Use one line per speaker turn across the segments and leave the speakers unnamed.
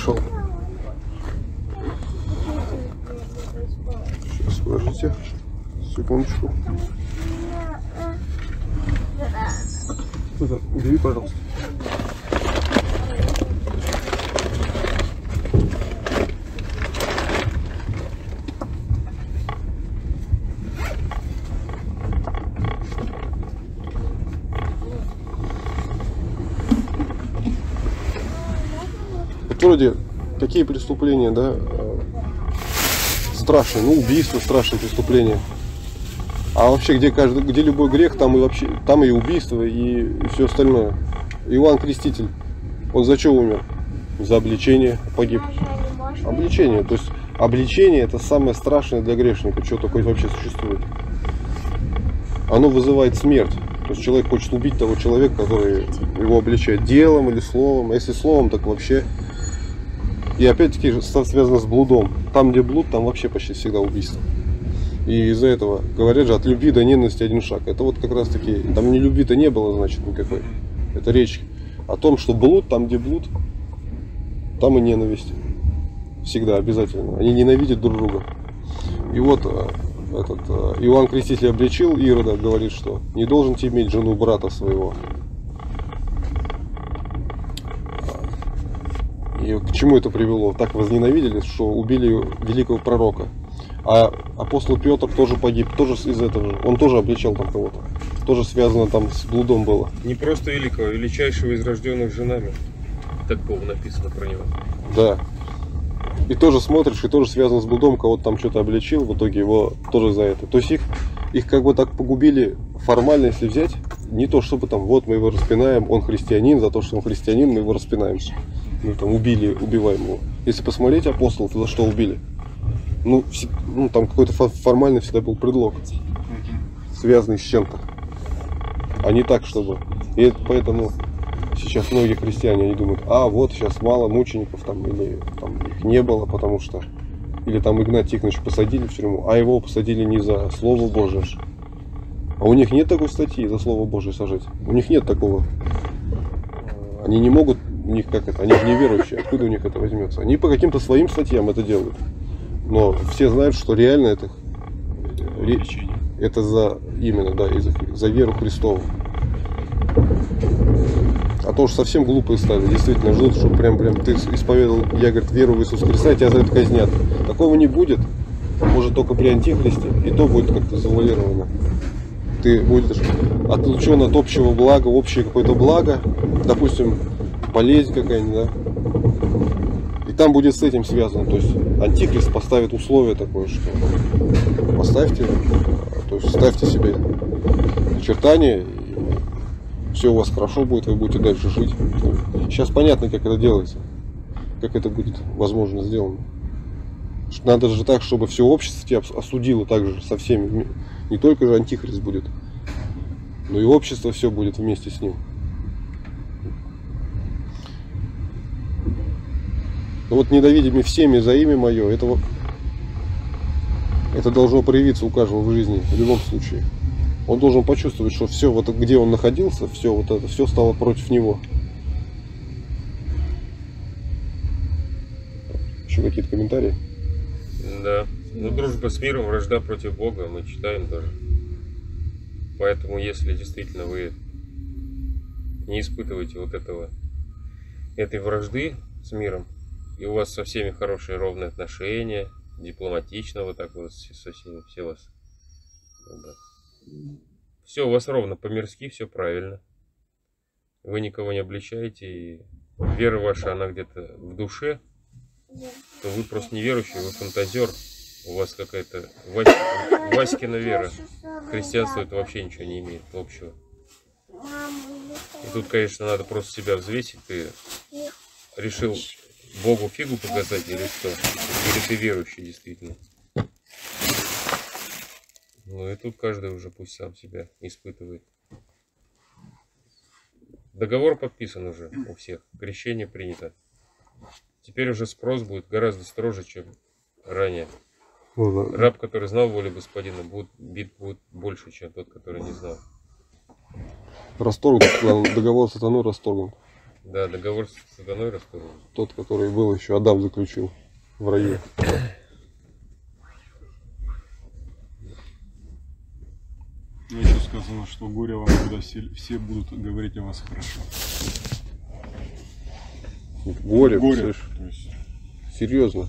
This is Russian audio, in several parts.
пришел. Сейчас, подождите. Секундочку. Убери, пожалуйста. Вроде какие преступления, да, страшные, ну убийство страшное преступление. А вообще где любой грех, там и вообще там и убийство, и все остальное. Иоанн Креститель, он за что умер? За обличение погиб. Обличение, то есть обличение это самое страшное для грешника, что такое вообще существует. Оно вызывает смерть. То есть человек хочет убить того человека, который его обличает делом или словом. А если словом, так вообще. И опять-таки связано с блудом. Там, где блуд, там вообще почти всегда убийство. И из-за этого, говорят же, от любви до ненависти один шаг. Это вот как раз таки, там ни любви-то не было, значит, никакой. Это речь о том, что блуд, там, где блуд, там и ненависть. Всегда, обязательно. Они ненавидят друг друга. И вот этот Иоанн Креститель обличил Ирода, говорит, что не должен ты иметь жену брата своего. И к чему это привело? Так возненавидели, что убили великого пророка. А апостол Петр тоже погиб, тоже из этого же. Он тоже обличал там кого-то. Тоже связано там с блудом было.
Не просто великого, величайшего из рожденных женами. Так написано про него.
Да. И тоже смотришь, и тоже связано с блудом, кого-то там что-то обличил, в итоге его тоже за это. То есть их как бы так погубили формально, если взять. Не то, чтобы там, вот мы его распинаем, он христианин, за то, что он христианин, мы его распинаем. Ну там убиваем его. Если посмотреть апостолов, то за что убили? Ну там какой-то формальный всегда был предлог, связанный с чем-то. А не так, чтобы. И поэтому сейчас многие христиане, они думают, а вот сейчас мало мучеников там, или там их не было, потому что. Или там Игнатия Тихоновича посадили в тюрьму, а его посадили не за Слово Божие. А у них нет такой статьи за Слово Божие сажать. У них нет такого. Они не могут, у них как это, они же неверующие, откуда у них это возьмется? Они по каким-то своим статьям это делают. Но все знают, что реально это за именно, да, за веру Христову. А то уж совсем глупые стали, действительно ждут, что прям ты исповедовал, я, говорит, веру в Иисуса Христа, и тебя за это казнят. Такого не будет, может только при антихристе, и то будет как-то завуалировано. Ты будешь отлучен от общего блага, общее какое-то благо, допустим, болезнь какая-нибудь, да, и там будет с этим связано, то есть антихрист поставит условие такое, что поставьте, то есть ставьте себе начертания, и все у вас хорошо будет, вы будете дальше жить. Сейчас понятно, как это делается, как это будет возможно сделано. Надо же так, чтобы все общество тебя осудило так же со всеми. Не только же антихрист будет, но и общество все будет вместе с ним. Но вот недовидимый всеми за имя мое, это должно проявиться у каждого в жизни в любом случае. Он должен почувствовать, что все, вот где он находился, все вот это, все стало против него. Еще какие-то комментарии?
Да. Ну, дружба с миром, вражда против Бога, мы читаем тоже. Поэтому, если действительно вы не испытываете вот этой вражды с миром, и у вас со всеми хорошие ровные отношения, дипломатично вот так вот со всеми, все вас, да. Все у вас ровно по-мирски, все правильно. Вы никого не обличаете, и вера ваша, она где-то в душе, то вы просто неверующий, вы фантазер. У вас какая-то Васькина вера. Христианство это вообще ничего не имеет общего. И тут, конечно, надо просто себя взвесить. Ты решил Богу фигу показать или что? Или ты верующий действительно? Ну и тут каждый уже пусть сам себя испытывает. Договор подписан уже у всех. Крещение принято. Теперь уже спрос будет гораздо строже, чем ранее. Раб, который знал волю господина, будет больше, чем тот, который не знал.
Расторгнут, договор сатаной расторгнут.
Да, договор с сатаной раскрыл.
Тот, который был еще Адам заключил в раю.
Ну, еще сказано, что горе вам, когда все будут говорить о вас хорошо.
Горе,
Горе.
слышишь?
То есть,
Серьезно.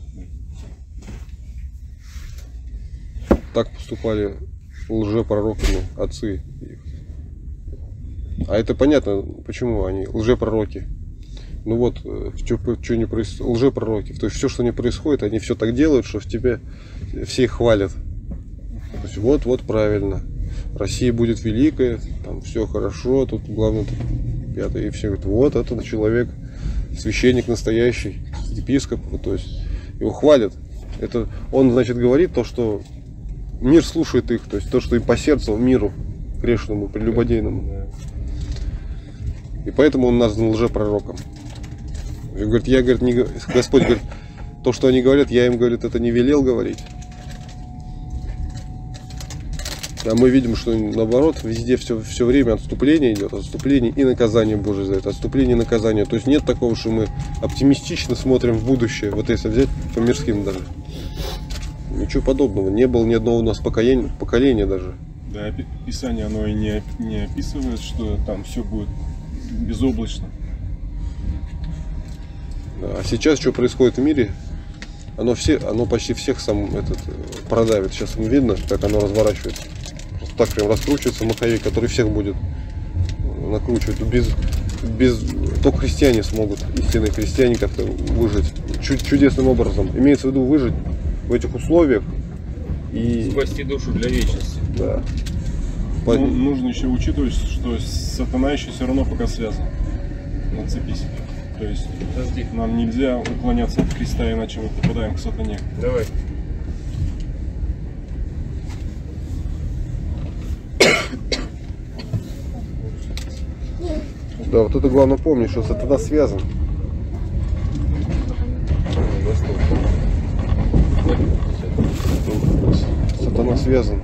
Так поступали лжепророками отцы их. А это понятно, почему они лжепророки. Ну вот, что не происходит, лжепророки. То есть все, что не происходит, они все так делают, что в тебе все их хвалят. То есть вот правильно. Россия будет великая, там все хорошо, тут главное тут пятое, и все говорят, вот этот человек, священник настоящий, епископ, то есть его хвалят. Это он, значит, говорит то, что мир слушает их, то есть то, что им по сердцу, миру грешному, прелюбодейному. И поэтому он назван лжепророком. И говорит, я, говорит, не, Господь говорит, то, что они говорят, я им, говорит, это не велел говорить. А мы видим, что наоборот, везде все время отступление идет, отступление и наказание Божие за это, отступление и наказание. То есть нет такого, что мы оптимистично смотрим в будущее, вот если взять по мирским даже. Ничего подобного, не было ни одного у нас поколения даже.
да, Писание, оно и не описывает, что там все будет безоблачно.
Да, а сейчас что происходит в мире, оно почти всех продавит. Сейчас видно, как оно разворачивается. Просто так прям раскручивается маховик, который всех будет накручивать. Только христиане смогут, истинные христиане, как-то выжить чудесным образом. Имеется в виду выжить в этих условиях и
Спасти душу для вечности.
да.
Ну, нужно еще учитывать, что сатана еще все равно пока связан на цепи себе. То есть
Подожди.
нам нельзя уклоняться от креста, иначе мы попадаем к сатане.
Давай.
Да, вот это главное помнить, что сатана связан. Сатана связан.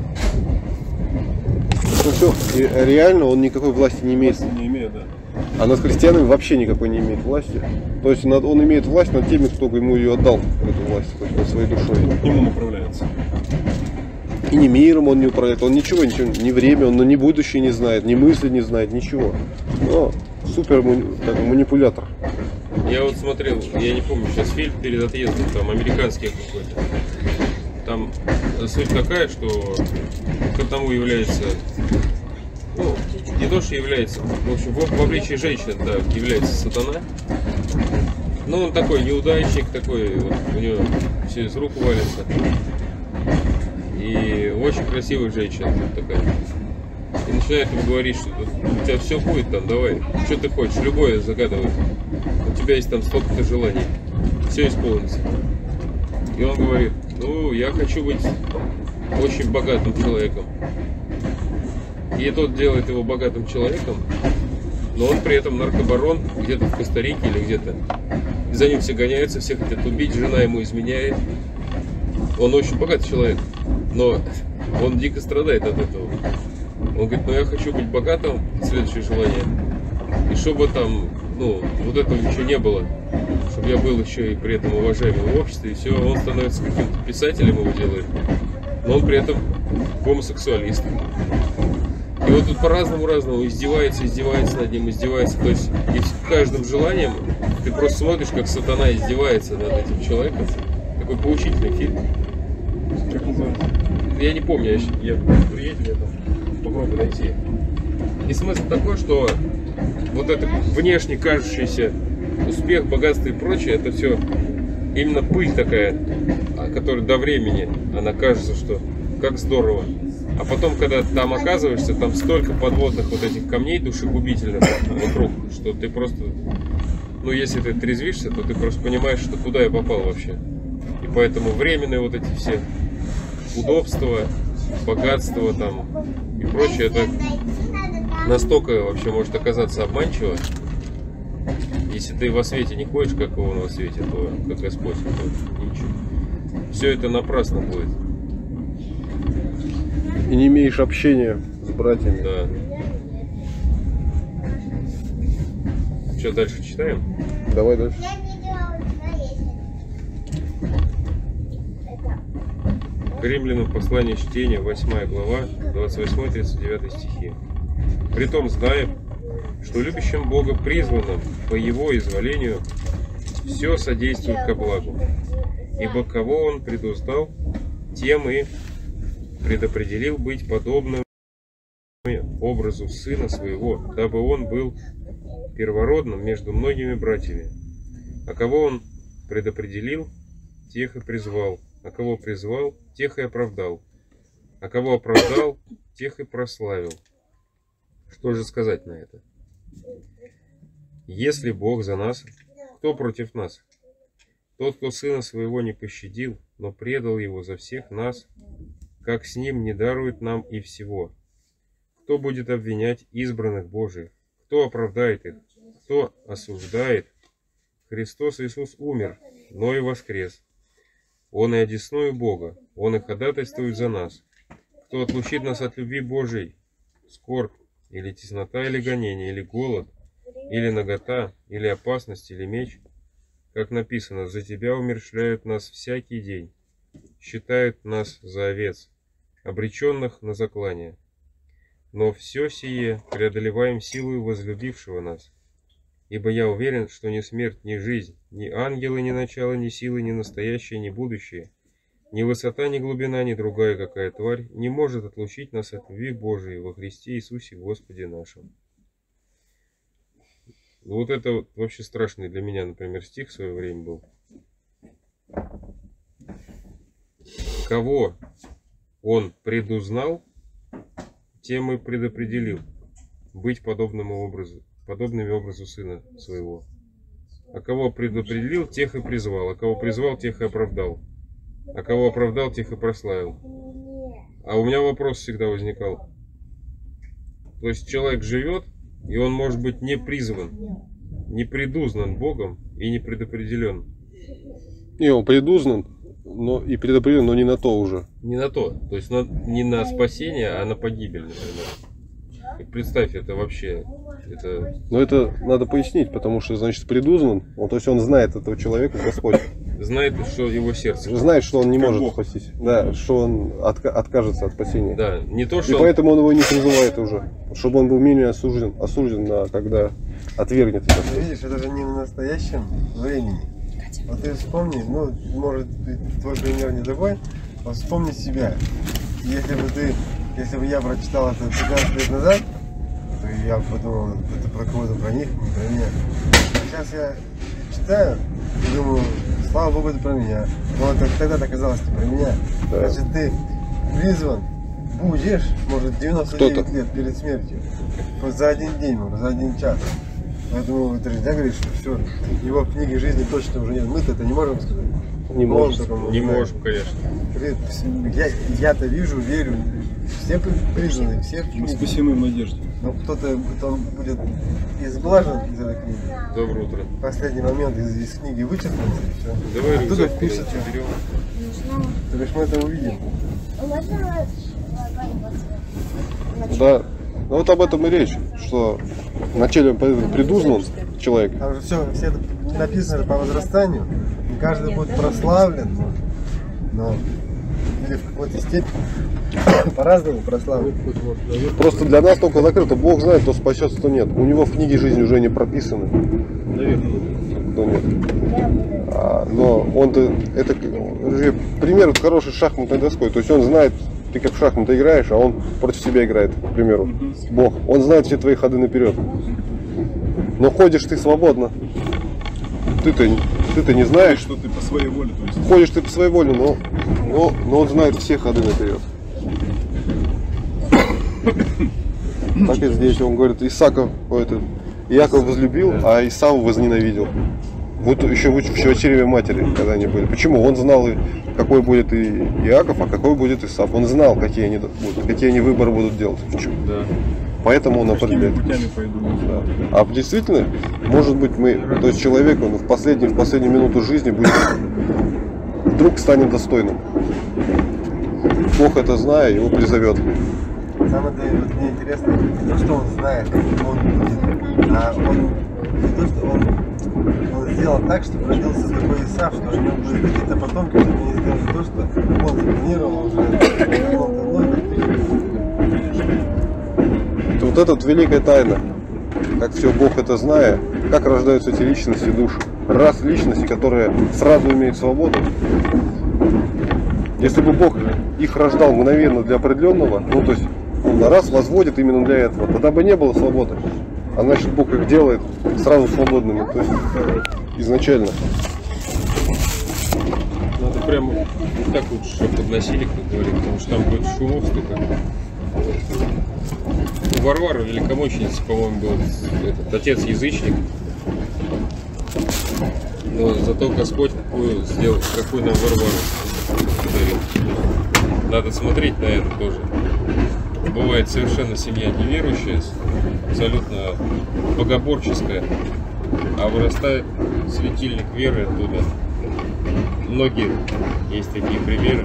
Ну все, и реально он никакой власти не имеет.
Не имеет, да.
А над христианами вообще никакой не имеет власти. То есть он имеет власть над теми, кто ему ее отдал, эту власть, то есть над своей душой.
К нему направляется.
И ни миром он не управляет, он ничего, ни время, он ни будущее не знает, ни мысли не знает, ничего. Но супер манипулятор.
Я вот смотрел, я не помню сейчас фильм перед отъездом, там американский какой-то. Там суть такая, что к одному является, ну, не то, что является, в общем, в обличии женщин, да, является сатана. Ну, он такой неудачник, такой, вот, у него все из рук валится. И очень красивая женщина такая. И начинает ему говорить, что у тебя все будет там, давай, что ты хочешь, любое загадывай. У тебя есть там столько-то желаний, все исполнится. И он говорит, ну, я хочу быть очень богатым человеком. И тот делает его богатым человеком, но он при этом наркобарон где-то в Коста-Рике или где-то. За ним все гоняются, все хотят убить, жена ему изменяет. Он очень богатый человек, но он дико страдает от этого. Он говорит, ну я хочу быть богатым, следующее желание. И чтобы там, ну, вот этого ничего не было. Чтобы я был еще и при этом уважаемым в обществе. И все, он становится каким-то писателем, его делает. Но он при этом гомосексуалист. И вот тут по-разному издевается над ним, издевается. То есть и с каждым желанием ты просто смотришь, как сатана издевается над этим человеком. Такой поучительный фильм.
Как называется?
Я не помню, я приедем, я там попробую найти. И смысл такой, что вот это внешне кажущийся успех, богатство и прочее, это все именно пыль такая, которая до времени, она кажется, что как здорово. А потом, когда там оказываешься, там столько подводных вот этих камней душегубительных вокруг, что ты просто, ну если ты трезвишься, то ты просто понимаешь, что куда я попал вообще. И поэтому временные вот эти все удобства, богатство там и прочее, это настолько вообще может оказаться обманчиво. Если ты во свете не ходишь, как он во свете, то как Господь, то ничего. Все это напрасно будет.
И не имеешь общения с братьями.
Да. Что, дальше читаем?
Давай дальше.
К Римлянам послание чтения, 8 глава, 28-39 стихи. «Притом знаем, что любящим Бога призванным по Его изволению все содействует ко благу, ибо кого Он предуздал, тем и предопределил быть подобным образу Сына Своего, дабы Он был первородным между многими братьями. А кого Он предопределил, тех и призвал, а кого призвал, тех и оправдал, а кого оправдал, тех и прославил». Что же сказать на это? Если Бог за нас, кто против нас? Тот, кто Сына Своего не пощадил, но предал Его за всех нас, как с Ним не дарует нам и всего? Кто будет обвинять избранных Божиих? Кто оправдает их? Кто осуждает? Христос Иисус умер, но и воскрес. Он и одесную Бога, Он и ходатайствует за нас. Кто отлучит нас от любви Божией? Скорбь, или теснота, или гонение, или голод, или нагота, или опасность, или меч? Как написано, за Тебя умерщвляют нас всякий день, считают нас за овец, обреченных на заклание. Но все сие преодолеваем силою возлюбившего нас. Ибо я уверен, что ни смерть, ни жизнь, ни ангелы, ни начало, ни силы, ни настоящее, ни будущее, ни высота, ни глубина, ни другая какая тварь не может отлучить нас от любви Божией во Христе Иисусе Господе нашем. Вот это вот вообще страшный для меня, например, стих в свое время был. Кого Он предузнал, тем и предопределил быть подобными образу Сына Своего. А кого предопределил, тех и призвал. А кого призвал, тех и оправдал. А кого оправдал, тех и прославил. А у меня вопрос всегда возникал. То есть человек живет, и он может быть не призван, не предузнан Богом и не предопределен.
Не, он предузнан, но и предопределен, но не на то уже.
Не на то. То есть не на спасение, а на погибель, например. И представь, это вообще...
Но это надо пояснить, потому что, значит, предузнан, то есть он знает этого человека, Господь.
Знает, что его сердце.
Знает, что он не может
Бог.
спастись. Да, что он откажется от спасения.
Да, не то, что...
И поэтому он его не призывает уже, чтобы он был менее осужден когда отвергнет это.
Видишь, это же не в настоящем времени. Вот ты вспомни, ну, может, твой пример не такой, вот вспомни себя. Если бы я прочитал это 15 лет назад, то я бы подумал, это про кого-то, про них, не про меня. Сейчас я читаю и думаю, слава Богу, это про меня. Но вот тогда казалось, что про меня.
Да.
Значит, ты призван будешь, может, 99 лет перед смертью. Вот за один день, может, за один час. Поэтому ты же говоришь, что все, его в книге жизни точно уже нет. Мы-то это не можем сказать.
Не можем.
Не можем, конечно.
Я-то вижу, верю. Все признаны, все в
Мы
книге.
спасены в надежде.
Но кто-то будет изглажен из этой книги.
Доброе утро.
В последний момент из книги вычеркнется и все.
Давай
Оттуда
рюкзак
впишется.
берем.
То есть мы это увидим.
Да, ну вот об этом и речь, что вначале он предузнан человек.
Там же все это написано по возрастанию. И каждый будет прославлен, но или в какой-то степени по-разному прославлен.
Просто для нас только закрыто. Бог знает, кто спасется, кто нет. У него в книге жизни уже не прописаны.
Наверное.
Кто нет. Но он-то, это пример вот хорошей шахматной доской. То есть он знает, ты как в шахматы играешь, а он против тебя играет, к примеру. Бог. Он знает все твои ходы наперед. Но ходишь ты свободно. Ты-то не знаешь.
Что ты по своей воле, то есть.
Ходишь ты по своей воле, но он знает все ходы наперед. Так и здесь он говорит, Иаков возлюбил, а Исав возненавидел. Вот еще в чреве матери, когда они были. Почему? Он знал, какой будет и Иаков, а какой будет Исав. Он знал, какие они выборы будут делать.
Да.
Поэтому он определяет.
Путями пойду.
Да. А действительно, может быть, то есть человек, он в последнюю минуту жизни вдруг станет достойным. Бог это зная, его призовет.
Самое мне интересно не то, что он знает, как он будет, а он то, что он сделал так, чтобы родился такой Исав, что у него были какие-то потомки, чтобы они сделали то, что он запланировал уже.
Вот это вот великая тайна. Как все Бог это зная, как рождаются эти личности души. Раз личности, которые сразу имеют свободу. Если бы Бог их рождал мгновенно для определенного, ну то есть он раз возводит именно для этого, тогда бы не было свободы. А значит Бог их делает сразу свободными, то есть изначально.
Надо прямо вот так вот, чтобы подносили, как говорит, потому что там будет шумов столько. У Варвары Великомученицы, по-моему, был этот отец-язычник. Но зато Господь какую сделал, какую нам Варвару подарил. Надо смотреть на это тоже. Бывает совершенно семья неверующая, абсолютно богоборческая, а вырастает светильник веры оттуда. Многие есть такие примеры.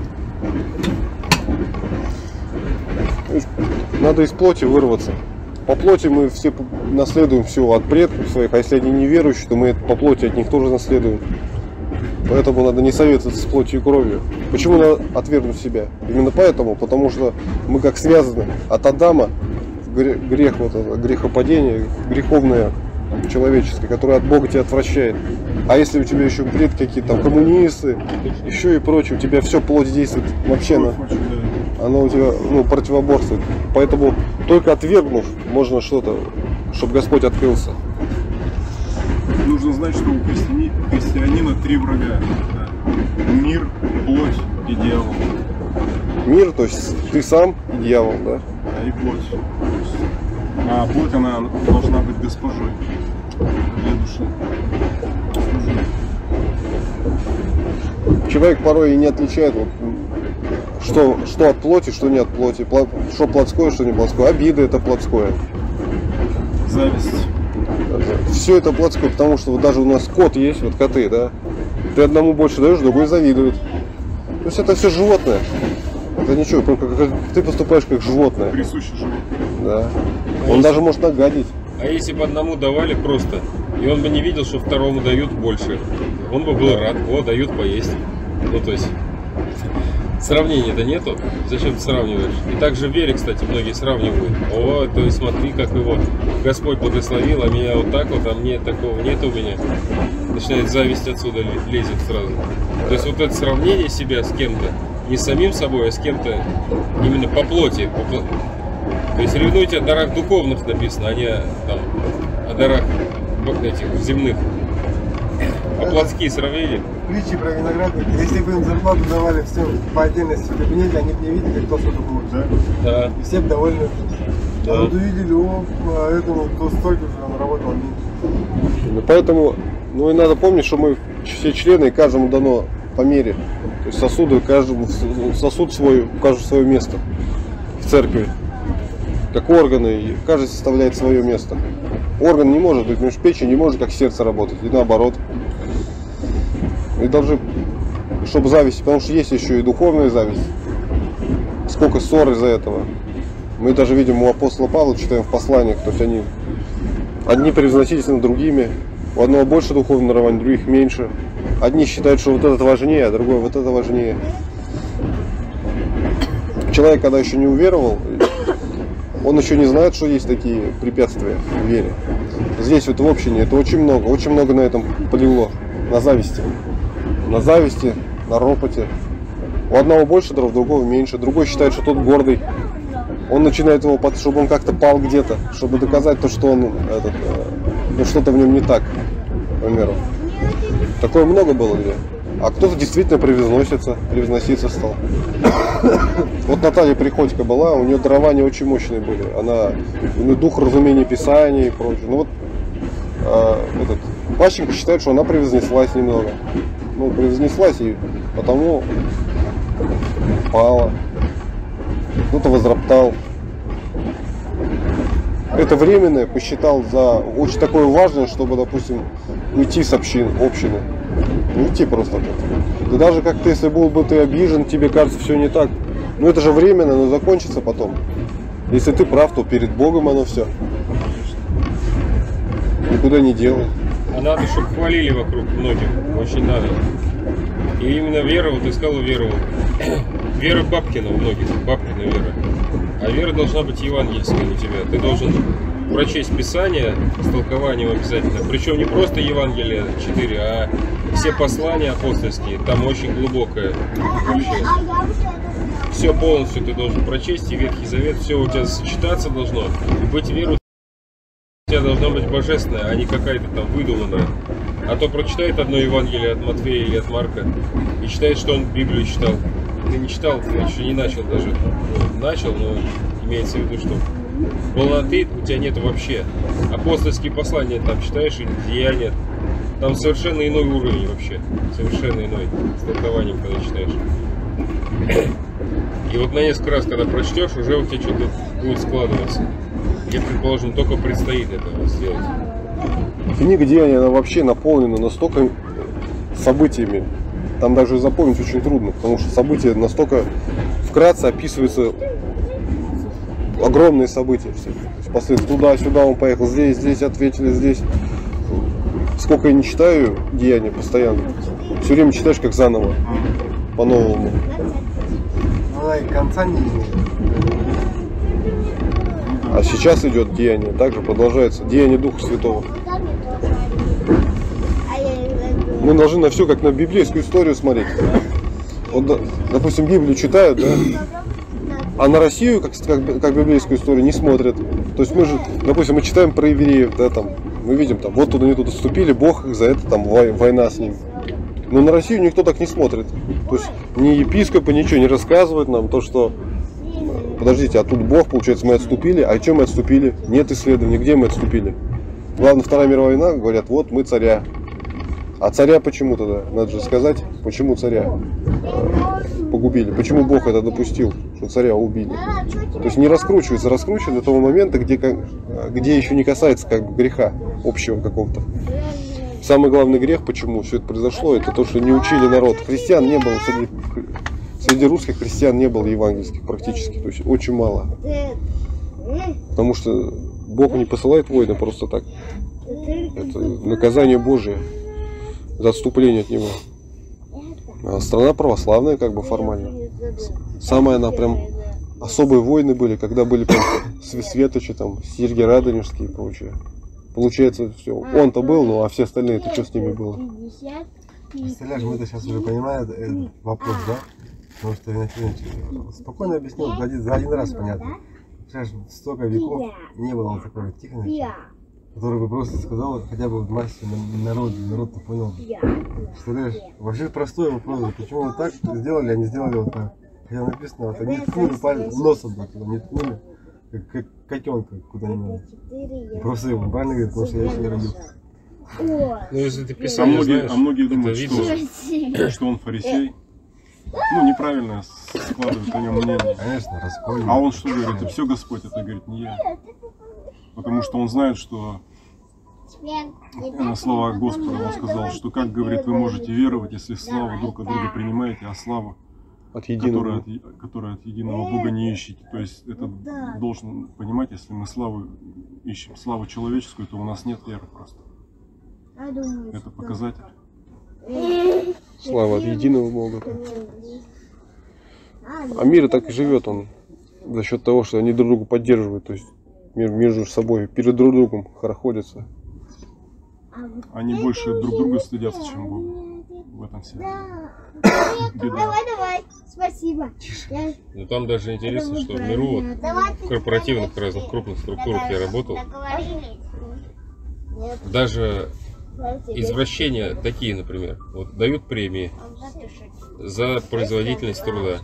Надо из плоти вырваться. По плоти мы все наследуем все от предков своих, а если они неверующие, то мы по плоти от них тоже наследуем. Поэтому надо не советоваться с плотью и кровью. Почему надо отвергнуть себя? Именно поэтому, потому что мы как связаны от Адама, грех, вот это, грехопадение, греховное человеческое, которое от Бога тебя отвращает. А если у тебя еще предки какие-то там коммунисты, еще и прочее, у тебя все плоть действует вообще оно у тебя противоборствует. Поэтому только отвергнув можно что-то, чтобы Господь открылся.
Нужно знать, что у христианина 3 врага. Да. Мир, плоть и дьявол.
Мир, то есть ты сам и дьявол, да?
Да, и плоть. А плоть, она должна быть госпожой для души.
Человек порой и не отличает, вот, что от плоти, что не от плоти, что плотское, что не плотское. Обида — это плотское.
Зависть.
Все это плотское, потому что вот даже у нас кот есть, вот коты, да. Ты одному больше даешь, другой завидует. То есть это все животное. Это ничего, ты поступаешь как животное.
Присуще животное.
Да. Он даже может нагадить.
А если бы одному давали просто, и он бы не видел, что второму дают больше, он бы был рад, дают поесть. Ну то есть сравнения-то нету, зачем ты сравниваешь? И также в вере, кстати, многие сравнивают. То есть смотри, как его Господь благословил, а меня вот так вот, а мне такого нет у меня. Начинает зависть отсюда лезет сразу. То есть вот это сравнение себя с кем-то, не с самим собой, а с кем-то именно по плоти. То есть ревнуйте о дарах духовных написано, а не там, о дарах этих земных. А плотские сравнения?
Притчи про виноградники. Если бы им зарплату давали всем по отдельности в кабинете, они бы не видели, кто сколько получает.
Да.
И все бы довольны.
Да.
А вот увидели, этому кто столько же он работал меньше.
Поэтому, и надо помнить, что мы все члены, и каждому дано по мере. То есть сосуды, каждому сосуд свой, каждому свое место в церкви. Как органы, и каждый составляет свое место. Орган не может быть, печень не может как сердце работать, и наоборот. И должны, чтобы зависть, потому что есть еще и духовная зависть. Сколько ссор из-за этого. Мы даже видим у апостола Павла, читаем в посланиях, то есть они одни превозносились над другими, у одного больше духовного дарования, других меньше. Одни считают, что вот это важнее, а другой вот это важнее. Человек, когда еще не уверовал, он еще не знает, что есть такие препятствия в вере. Здесь вот в общине это очень много на этом полегло, на зависти. На зависти, на ропоте. У одного больше дров, другого меньше. Другой считает, что тот гордый. Он начинает его, чтобы он как-то пал где-то, чтобы доказать то, что он что-то в нем не так, к примеру. Такое много было где. А кто-то действительно превозноситься стал. Вот Наталья Приходько была, у нее дарования очень мощные были. У нее дух разумения Писания и прочее. Ну вот Пащенко считает, что она превознеслась немного. Превознеслась и потому пала. Кто-то возроптал. Это временное посчитал за очень такое важное, чтобы, допустим, уйти с общины. Уйти просто. Да даже как ты, если был бы ты обижен, тебе кажется все не так. Это же временно, но закончится потом. Если ты прав, то перед Богом оно все. никуда не делал.
А надо, чтобы хвалили вокруг многих. Очень надо. И именно вера, вот ты сказал, веру. Вера Бабкина у многих, Бабкина вера. А вера должна быть евангельская у тебя. Ты должен прочесть Писание с толкованием обязательно. Причем не просто Евангелие 4, а все послания апостольские. Там очень глубокое. Вообще. Все полностью ты должен прочесть, и Ветхий Завет, все у тебя сочетаться должно. И быть верой у тебя должна быть божественная, а не какая-то там выдуманная. А то прочитает одно Евангелие от Матфея или от Марка и считает, что он Библию читал. Ты не читал, ты еще не начал даже. Начал, но имеется в виду, что полноты у тебя нет вообще. Апостольские послания там читаешь, или деяния. Там совершенно иной уровень вообще. Совершенно иной. С толкованием, когда читаешь. И вот на несколько раз, когда прочтешь, уже у тебя что-то будет складываться. Тебе, предположим, только предстоит это сделать.
Книга Деяний, она вообще наполнена настолько событиями. Там даже запомнить очень трудно, потому что события настолько вкратце описываются, огромные события. Последствия туда-сюда он поехал, здесь ответили, здесь. Сколько я не читаю Деяния постоянно, все время читаешь как заново, по-новому.
Она и конца не имеет.
А сейчас идет Деяние, также продолжается Деяние Духа Святого. Мы должны на все как на библейскую историю смотреть. Вот, допустим, Библию читают, да, а на Россию как библейскую историю не смотрят. То есть мы же, допустим, мы читаем про евреев, да, там, мы видим, там, вот туда не туда вступили, Бог за это там война с ним. Но на Россию никто так не смотрит. То есть ни епископы ничего не рассказывают нам, то что, подождите, а тут Бог, получается, мы отступили, а чем мы отступили? Нет исследований, где мы отступили? Главное, Вторая мировая война, говорят, вот мы царя. А царя почему тогда? Надо же сказать, почему царя погубили, почему Бог это допустил, что царя убили. То есть не раскручивается, раскручивается до того момента, где еще не касается как бы греха общего какого-то. Самый главный грех, почему все это произошло, это то, что не учили народ. Христиан не было, среди русских христиан не было евангельских практически, то есть очень мало. Потому что Бог не посылает войны просто так. Это наказание Божие за отступление от Него. А страна православная, как бы формально. Самая она прям особые войны были, когда были прям светочи, там, Сергий Радонежский и прочее. Получается, все. Он-то был, ну а все остальные-то что с ними было?
Представляешь, мы-то сейчас уже понимаем этот вопрос, да? Потому что я спокойно объяснил, за один раз понятно. Представляешь, столько веков не было такой Тихоновича, который бы просто сказал хотя бы в массе народ-то понял. Представляешь, вообще простой вопрос, почему вот так сделали, а не сделали вот так. Хотя написано, вот не ткнули носом туда, не ткнули, как котенка куда-нибудь. Просто его правильно говорит, потому что я еще не родился.
Ну, если ты
А
писал, знаешь,
многие думают,
видно.
что он фарисей. Ну, неправильно складывают о нем мнение.
Конечно, раскольник.
А он что говорит? Это все Господь, это говорит не я. Потому что он знает, что на слова Господа он сказал, что как, говорит, вы можете веровать, если славу друг от друга принимаете, а славу,
От единого.
которую от единого Бога не ищете. То есть это должен понимать, если мы славу ищем, славу человеческую, то у нас нет веры просто. Это показатель.
Слава от единого Бога. А мир так и живет он за счет того, что они друг друга поддерживают. То есть мир между собой, перед друг другом хорохорятся.
Они больше друг друга стыдятся, чем Бога. В этом вся беда.
Давай, спасибо.
Ну там даже интересно, что в миру, вот, в корпоративных разных крупных структурах я работал, даже извращения такие, например, вот дают премии за производительность труда.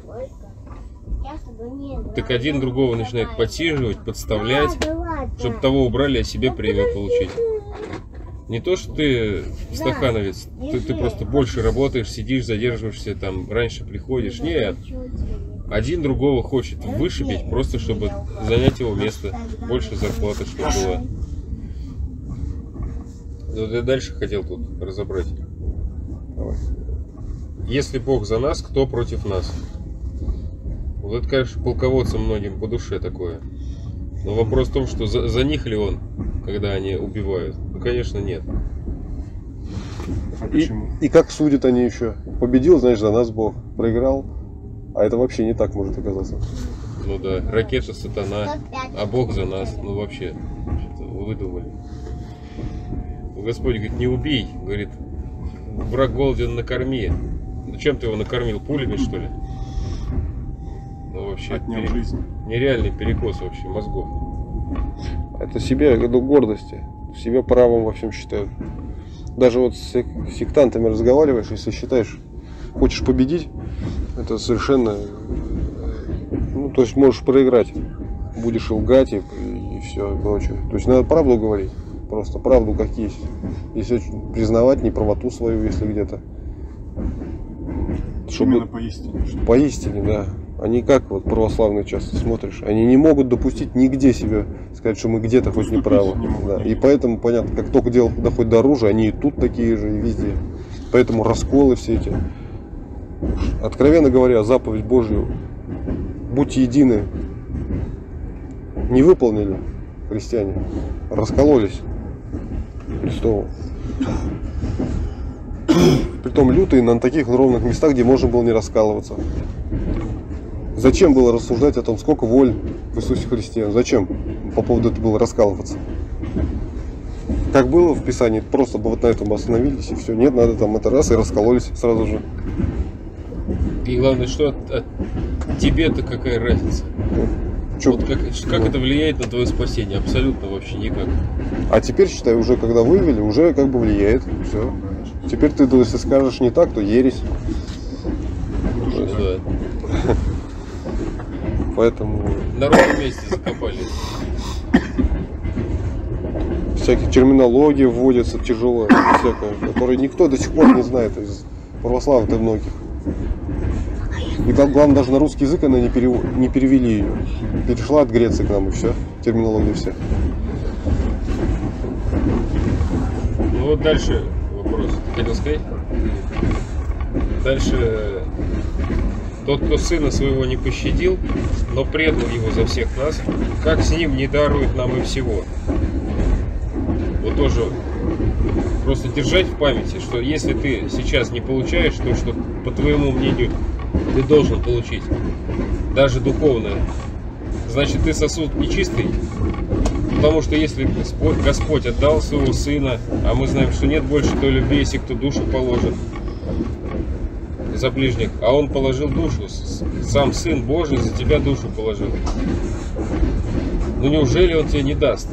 Так один другого начинает подсиживать, подставлять, чтобы того убрали, а себе премию получить. Не то, что ты стахановец, ты просто больше работаешь, сидишь, задерживаешься, там раньше приходишь. Нет, один другого хочет вышибить, просто чтобы занять его место, больше зарплаты, чтобы было. Но я дальше хотел тут разобрать. Давай. Если Бог за нас, кто против нас? Вот это, конечно, полководцам многим по душе такое. Но вопрос в том, что за них ли он, когда они убивают? конечно, нет.
А почему?
И как судят они еще? Победил, значит, за нас Бог. Проиграл. А это вообще не так может оказаться.
Ну да, ракета сатана, а Бог за нас. Ну вообще, что-то выдумали. Господь говорит, не убей, говорит, враг голоден, накорми. Ну чем ты его накормил? Пулями, что ли? Ну вообще,
Отнял жизнь.
нереальный перекос вообще мозгов.
Это себе, ну, гордости. Себя правым во всем считают. Даже вот с сектантами разговариваешь, если считаешь, хочешь победить, это совершенно, ну, то есть можешь проиграть, будешь лгать и все прочее. То есть надо правду говорить, просто правду как есть. Если признавать неправоту свою, если где-то.
Именно поистине.
Поистине, да. Они как вот православные часто смотришь, они не могут допустить нигде себя сказать, что мы где-то хоть неправы. Да. И поэтому, понятно, как только дело доходит до оружия, они и тут такие же, и везде. Поэтому расколы все эти. Откровенно говоря, заповедь Божью, будьте едины, не выполнили христиане, раскололись Христову. Притом лютые на таких ровных местах, где можно было не раскалываться. Зачем было рассуждать о том, сколько воль в Иисусе Христе? Зачем по поводу этого было раскалываться? Как было в Писании, просто бы вот на этом остановились и все. Нет, надо там это раз и раскололись сразу же.
И главное, что от тебе-то какая разница?
Чё?
Вот как это влияет на твое спасение? Абсолютно вообще никак.
А теперь, считай, уже когда вывели, уже как бы влияет. Все. Теперь ты, если скажешь не так, то ересь.
Ну да.
Поэтому
На ровном месте закопали.
всякие терминологии вводятся тяжелые, всякое, которые никто до сих пор не знает из православных многих. И там, главное, даже на русский язык она не перевели ее. Перешла от Греции к нам и все. Терминология вся.
Ну вот дальше вопрос. Ты хотел сказать? Дальше тот, кто сына своего не пощадил, но предал его за всех нас, как с ним не дарует нам и всего. Вот тоже просто держать в памяти, что если ты сейчас не получаешь то, что по твоему мнению ты должен получить, даже духовное, значит ты сосуд нечистый. Потому что если Господь отдал своего сына, а мы знаем, что нет больше той любви, если кто душу положит за ближних, а он положил душу, сам Сын Божий за тебя душу положил. Ну неужели он тебе не даст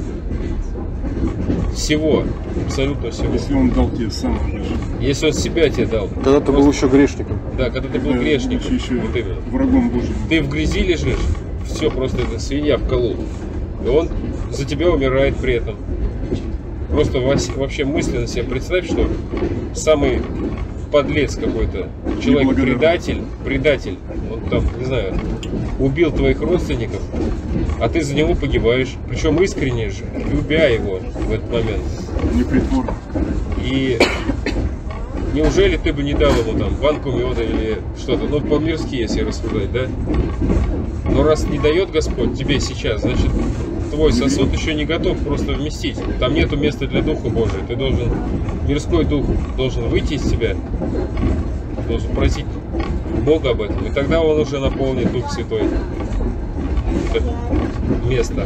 всего, абсолютно всего?
Если он дал тебе сам лишь.
Если он себя тебе дал.
Когда ты был еще грешником.
Да, когда ты был грешником.
Еще
Вот именно.
врагом Божьим.
Ты в грязи лежишь, все, просто это свинья в колу. И он за тебя умирает при этом. Просто вообще мысленно себе представь, что самый подлец какой-то, человек-предатель, он там, не знаю, убил твоих родственников, а ты за него погибаешь. Причем искренне же, любя его в этот момент.
Не притворно.
И неужели ты бы не дал ему там банку меда или что-то, ну по-мирски, если рассуждать, да? Но раз не дает Господь тебе сейчас, значит твой сосуд еще не готов просто вместить. Там нету места для Духа Божия. Ты должен, мирской дух должен выйти из тебя, должен просить Бога об этом. И тогда он уже наполнит Дух Святой это место.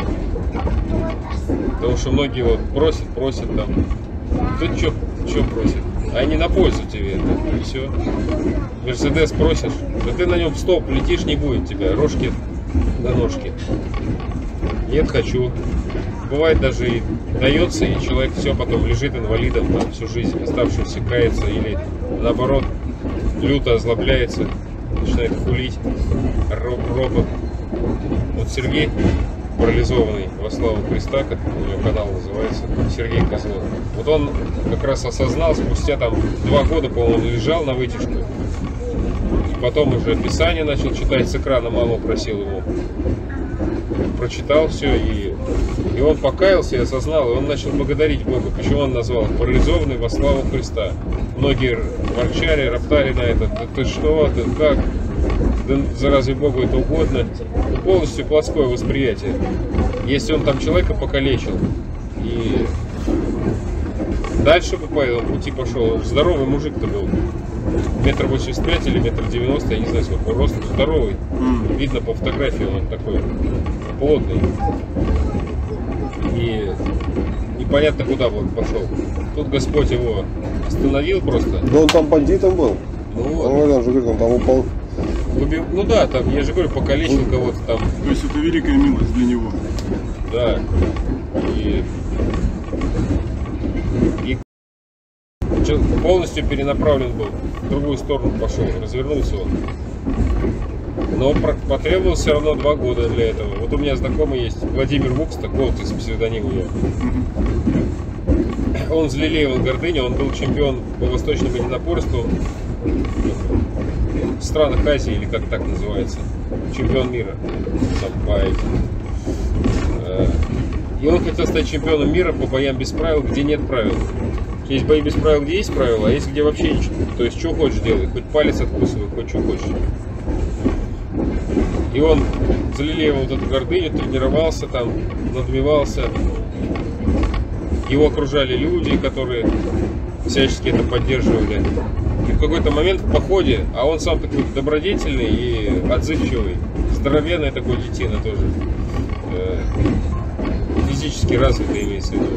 Потому что многие вот просят там. Ты что просит? А не на пользу тебе это. И все. Мерседес просишь, да ты на нем в стоп летишь, не будет тебя. Рожки на ножки. Нет, хочу. Бывает даже и дается, и человек все потом лежит инвалидом там, всю жизнь, оставшийся кается, или наоборот люто озлобляется, начинает хулить, робот. Вот Сергей, парализованный во славу Христа, как у него канал называется, Сергей Козлов. Вот он как раз осознал, спустя там 2 года, по-моему, лежал на вытяжку. И потом уже Писание начал читать с экрана, мама просила его. Прочитал все, и он покаялся и осознал, и он начал благодарить Бога. Почему он назвал парализованный во славу Христа? Многие ворчали, роптали на это. Да ты что, ты как? Да разве Богу это угодно? Полностью плотское восприятие. Если он там человека покалечил и Дальше по этому пути пошел. Здоровый мужик-то был. 1,85 или 1,90 м, я не знаю сколько. Рост здоровый. Видно по фотографии, он такой плотный. И непонятно куда он пошел. Тут Господь его остановил просто.
Да он там бандитом был.
Ну, вот.
Он же говорит, он там упал.
Ну да, там, я же говорю, покалечил кого-то там.
То есть это великая милость для него.
Да. И полностью перенаправлен был. В другую сторону пошел, развернулся он. Но потребовалось все равно 2 года для этого. Вот у меня знакомый есть, Владимир Вукс, Голтис, псевдоним у него. Он взлелеивал гордыню, он был чемпион по восточному единоборству в странах Азии, или как так называется, чемпион мира. И он хотел стать чемпионом мира по боям без правил, где нет правил. Есть бои без правил, где есть правила, а есть где вообще ничего. То есть что хочешь делай, хоть палец откусывай, хоть что хочешь. И он залелеивал вот эту гордыню, тренировался там, надмевался. Его окружали люди, которые всячески это поддерживали. И в какой-то момент в походе, а он сам такой добродетельный и отзывчивый, здоровенный такой детина тоже, физически развитый имеется в виду.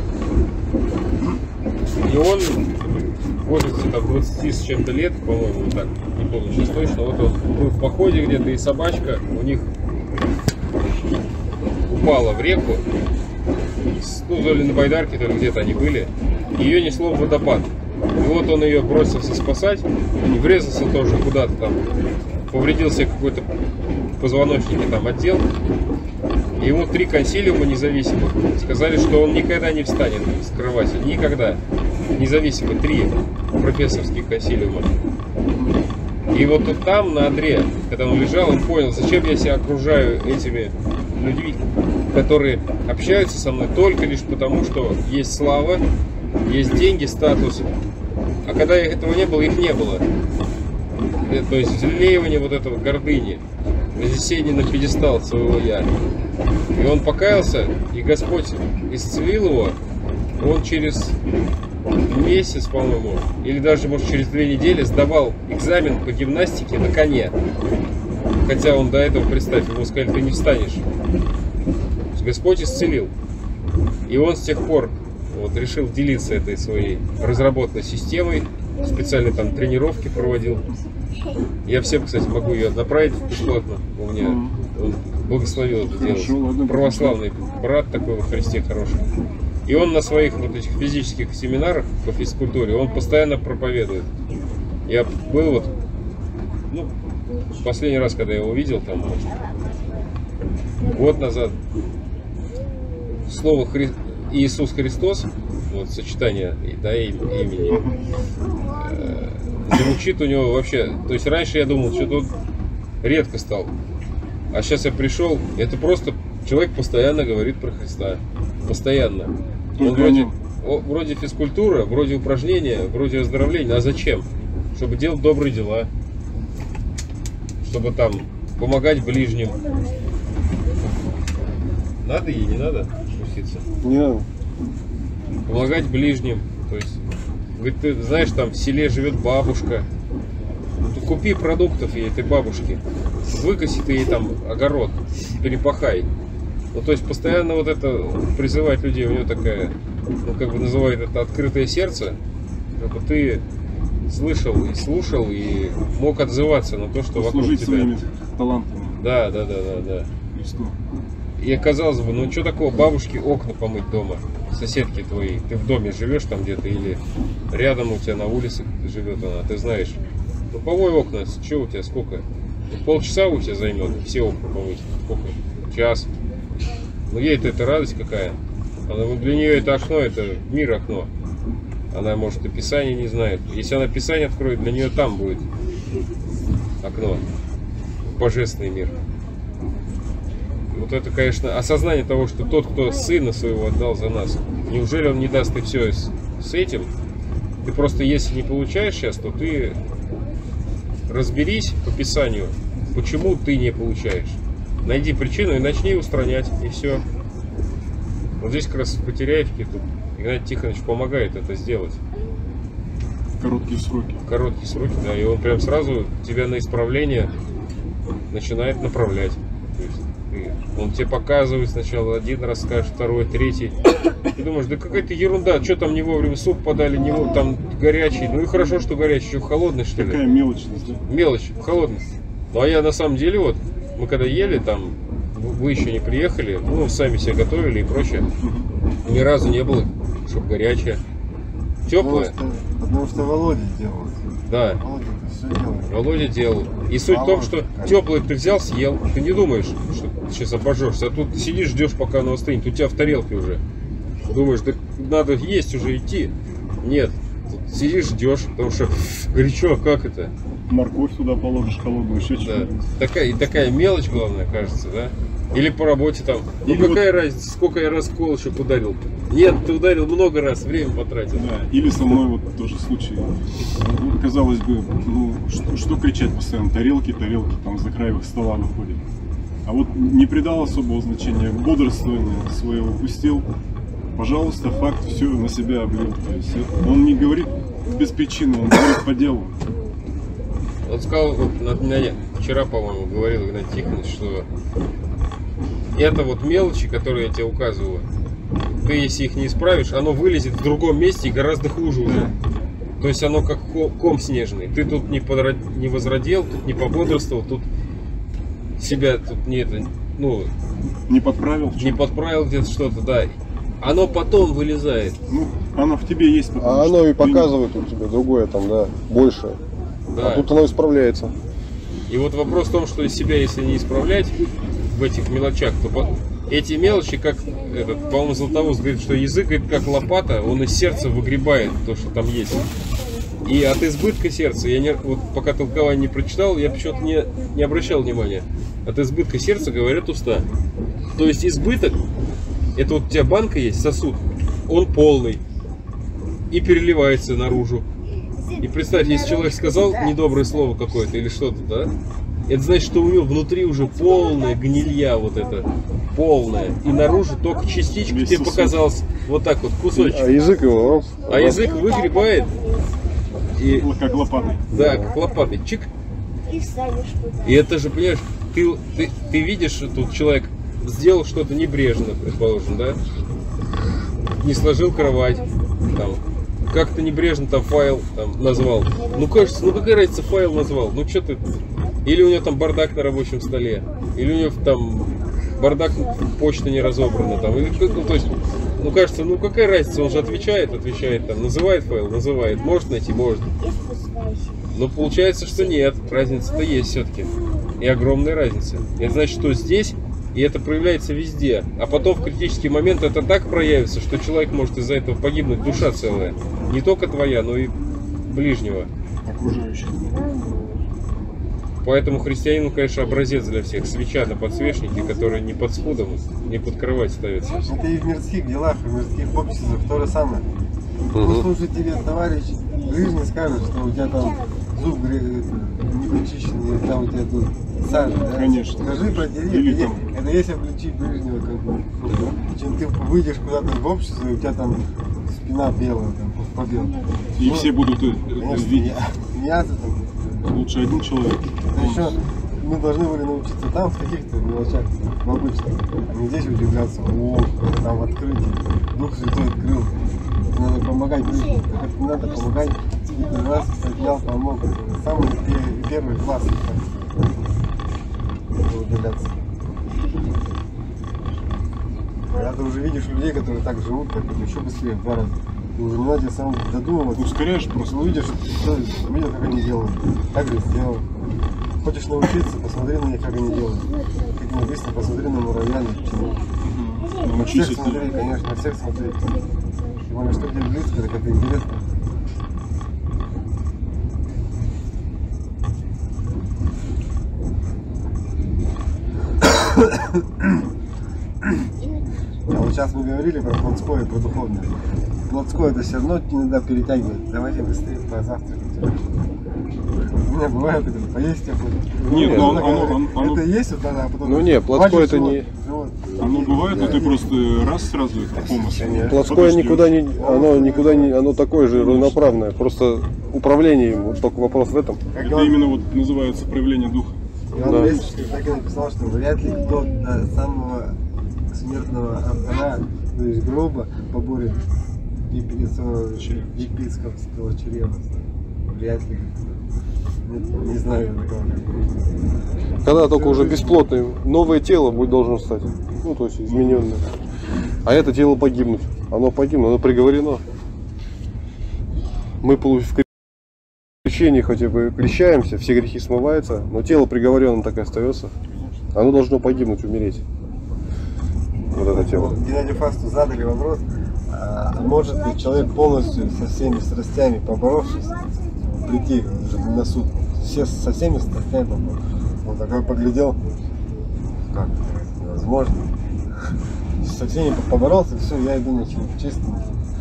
И он в возрасте там 20 с чем-то лет, по-моему, вот так, не помню сейчас точно, вот он был в походе где-то, и собачка у них упала в реку, ну, то ли на байдарке, то ли где-то они были, ее несло в водопад. И вот он ее бросился спасать, и врезался тоже куда-то там, повредил себе какой-то позвоночник там отдел. И ему 3 консилиума независимых сказали, что он никогда не встанет с кровати, никогда. Независимо, 3 профессорских консилиума. И вот там, на одре, когда он лежал, он понял, зачем я себя окружаю этими людьми, которые общаются со мной только лишь потому, что есть слава, есть деньги, статус. А когда этого не было, их не было. То есть взлелеивание вот этого гордыни, вознесение на пьедестал своего я. И он покаялся, и Господь исцелил его. Он через месяц, по-моему, или даже, может, через 2 недели сдавал экзамен по гимнастике на коне. Хотя он до этого, представь, ему сказали, ты не встанешь. Господь исцелил. И он с тех пор вот решил делиться этой своей разработанной системой. Специально там тренировки проводил. Я всем, кстати, могу ее направить бесплатно. У меня он благословил это делать. Православный брат такой во Христе хороший. И он на своих вот этих физических семинарах по физкультуре, он постоянно проповедует. Я был вот, ну, последний раз, когда я его видел, там, может, год назад, слово Иисус Христос, вот сочетание имени, звучит у него вообще, то есть раньше я думал, что тут редко стал, а сейчас я пришел, это просто человек постоянно говорит про Христа, постоянно. Он вроде физкультура, вроде упражнения, вроде оздоровления, а зачем? Чтобы делать добрые дела, чтобы там помогать ближним. Надо ей, не надо спуститься?
Не надо.
Помогать ближним. То есть, говорит, ты знаешь, там в селе живет бабушка. Ну, купи продуктов ей, этой бабушке. Выкоси ты ей там огород, перепахай. Ну, то есть, постоянно вот это призывать людей, у нее такая, ну, как бы называют это открытое сердце, чтобы ты слышал и слушал и мог отзываться на то, что вокруг тебя.
Своими талантами.
Да.
Христу.
И казалось бы, ну что такого бабушке окна помыть дома, соседки твои, ты в доме живешь там где-то или рядом у тебя на улице живет она, ты знаешь, ну помой окна, что у тебя, сколько? Ну, полчаса у тебя займет все окна помыть, сколько? Час. Ну ей-то это радость какая. Для нее это окно, это мир окно. Она может и Писание не знает. Если она Писание откроет, для нее там будет окно. Божественный мир. Вот это, конечно, осознание того, что тот, кто сына своего отдал за нас, неужели он не даст и все с этим? Ты просто, если не получаешь сейчас, то ты разберись по Писанию, почему ты не получаешь. Найди причину и начни устранять, и все. Вот здесь как раз в Потеряевке тут Игнатий Тихонович помогает это сделать.
В короткие сроки.
В короткие сроки, да, и он прям сразу тебя на исправление начинает направлять. То есть он тебе показывает сначала один раз, скажет, второй, третий. Ты думаешь, да какая-то ерунда, что там не вовремя суп подали, не вовремя, там горячий. Ну и хорошо, что горячий, что холодный, что ли?
Такая мелочность, да?
Мелочь, холодный. Ну а я на самом деле вот, мы когда ели там, вы еще не приехали, ну сами себе готовили и прочее. Ни разу не было, чтобы горячее. Теплое.
Потому что Володя делал.
Да.
Володя все делает.
Володя делал. И суть в том, что теплый ты взял, съел, ты не думаешь, что ты сейчас обожжешься, а тут ты сидишь, ждешь, пока оно остынет, у тебя в тарелке уже. Думаешь, да надо есть уже, идти. Нет, тут сидишь, ждешь, потому что горячо, а как это?
Морковь туда положишь холодную, еще
Да.
что-нибудь.
Такая мелочь, главное, кажется, да? Или по работе там. Ну
Или
какая разница, сколько я раз колышек ударил? Нет, ты ударил много раз, время потратил.
Да, или со мной вот тоже случай. Ну, казалось бы, ну, что кричать постоянно, тарелки, там за край стола выходят. А вот не придал особого значения, бодрствование свое упустил. Пожалуйста, факт все на себя облил. То есть он не говорит без причины, он говорит по делу.
Он сказал, вот, вчера, по-моему, говорил Игнатий Тихонович, что это вот мелочи, которые я тебе указываю, ты если их не исправишь, оно вылезет в другом месте и гораздо хуже уже. То есть оно как ком снежный. Ты тут не возродил, тут не пободрствовал, тут себя тут не это, ну,
Не подправил?
не подправил где-то что-то, да. Оно потом вылезает.
Ну, оно в тебе есть. потому
А
что
оно и
ты
показывает у тебя другое там, да, большее.
Да.
А тут оно исправляется.
И вот вопрос в том, что из себя, если не исправлять в этих мелочах, то эти мелочи, как этот, по-моему, Златоуст говорит, что язык, говорит, как лопата, он из сердца выгребает то, что там есть. И от избытка сердца, вот пока толкование не прочитал, я почему-то не обращал внимания. От избытка сердца говорят уста. То есть избыток, это вот у тебя банка есть, сосуд, он полный и переливается наружу. И представь, если человек сказал недоброе слово какое-то или что-то, да? Это значит, что у него внутри уже полная гнилья вот эта, полная. И наружу только частичка тебе показалась, вот так вот, кусочек.
А язык его,
А язык выгребает. И,
как лопатой.
да, как лопатой, чик.
И встанешь туда.
И это же, понимаешь, ты видишь, что тут человек сделал что-то небрежно, предположим, да? Не сложил кровать, там, как-то небрежно там файл там назвал. Ну кажется, ну какая разница, файл назвал, ну что ты... Или у него там бардак на рабочем столе, или у него там бардак, почта не разобрана, там, или, ну, то есть, ну кажется, ну какая разница, он же отвечает, там, называет файл, называет, может найти, может.
И спускайся.
Но получается, что нет, разница-то есть все-таки. И огромная разница. Это значит, что здесь, и это проявляется везде. А потом в критический момент это так проявится, что человек может из-за этого погибнуть, душа целая. Не только твоя, но и ближнего.
Окружающих.
Поэтому христианин, конечно, образец для всех. Свеча на подсвечнике, которая не под спудом, не под кровать ставится.
Это и в мирских делах, и в мирских обществах то же самое. Ну, слушай, тебе товарищ ближний скажет, что у тебя там зуб не причищенный, или там у тебя тут сажа, да?
Конечно.
Скажи, протери,
Или
это,
там-
это если обличить ближнего, как бы, чем ты выйдешь куда-то в общество, и у тебя там спина белая, там, побел.
И все будут
Конечно,
видеть.
смеяться там.
Лучше один человек.
Да еще мы должны были научиться там, в каких-то мелочах, в обычных, а не здесь удивляться, о, там в открытии, Дух Святой открыл. Надо помогать ближним, так это не надо помогать, один раз поднял, помог. Самый первый класс, так удаляться. Когда ты уже видишь людей, которые так живут, так еще быстрее, в 2 раза. Ты уже не надо сам додумываться.
Ускоряешь
Просто
просто.
увидишь, что видел, как они делают, так же сделал. Хочешь научиться, посмотри на них, как они делают. Как они быстро, посмотри на муравья, на пчелу. На
Научись
всех
от
смотри,
них.
конечно, на всех смотри. Тем более, что тебе близко, так это интересно. А вот сейчас мы говорили про плотское и про духовное. Плотское это все равно иногда перетягивает. Давайте быстрее позавтракать. У меня бывает, это поесть я буду.
Нет,
ну,
оно-
Это есть вот тогда, а потом.
Ну не, плотское это не...
вот.
Оно бывает, но ты просто раз сразу это помыслил.
Плоское никуда не, оно такое же равноправное, просто управление им, вот только вопрос в этом.
Как
Это
он,
именно вот называется проявление духа.
Иван
Да.
Борисович так и написал, что вряд ли кто до самого смертного алтаря, то есть гроба, поборет епископского чрева. Вряд ли. Не знаю такого.
Когда только уже бесплотное, новое тело будет должно стать, ну то есть измененное. А это тело погибнуть. Оно погибло, оно приговорено. Мы в крещении хотя бы крещаемся, все грехи смываются, но тело приговорено так и остается. Оно должно погибнуть, умереть. Вот это тело.
Геннадию Фасту задали вопрос, а может ли человек полностью со всеми страстями поборовшись прийти уже на суд? Со всеми страстями поборовшись. Он такой поглядел, как невозможно. Со всеми поборолся, все, я иду на чистым.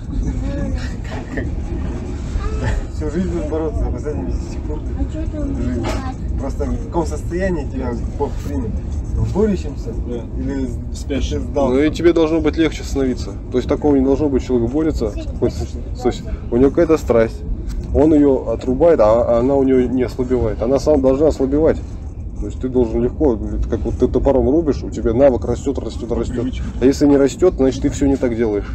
Всю жизнь будешь бороться, последние секунды жизни. Просто в каком состоянии тебя Бог примет? В борющемся? Или спящий сдал?
Ну и тебе должно быть легче становиться. То есть такого не должно быть, человек борется. То есть у него какая-то страсть. Он ее отрубает, а она у него не ослабевает. Она сама должна ослабевать. То есть ты должен легко, как вот ты топором рубишь, у тебя навык растет. А если не растет, значит ты все не так делаешь.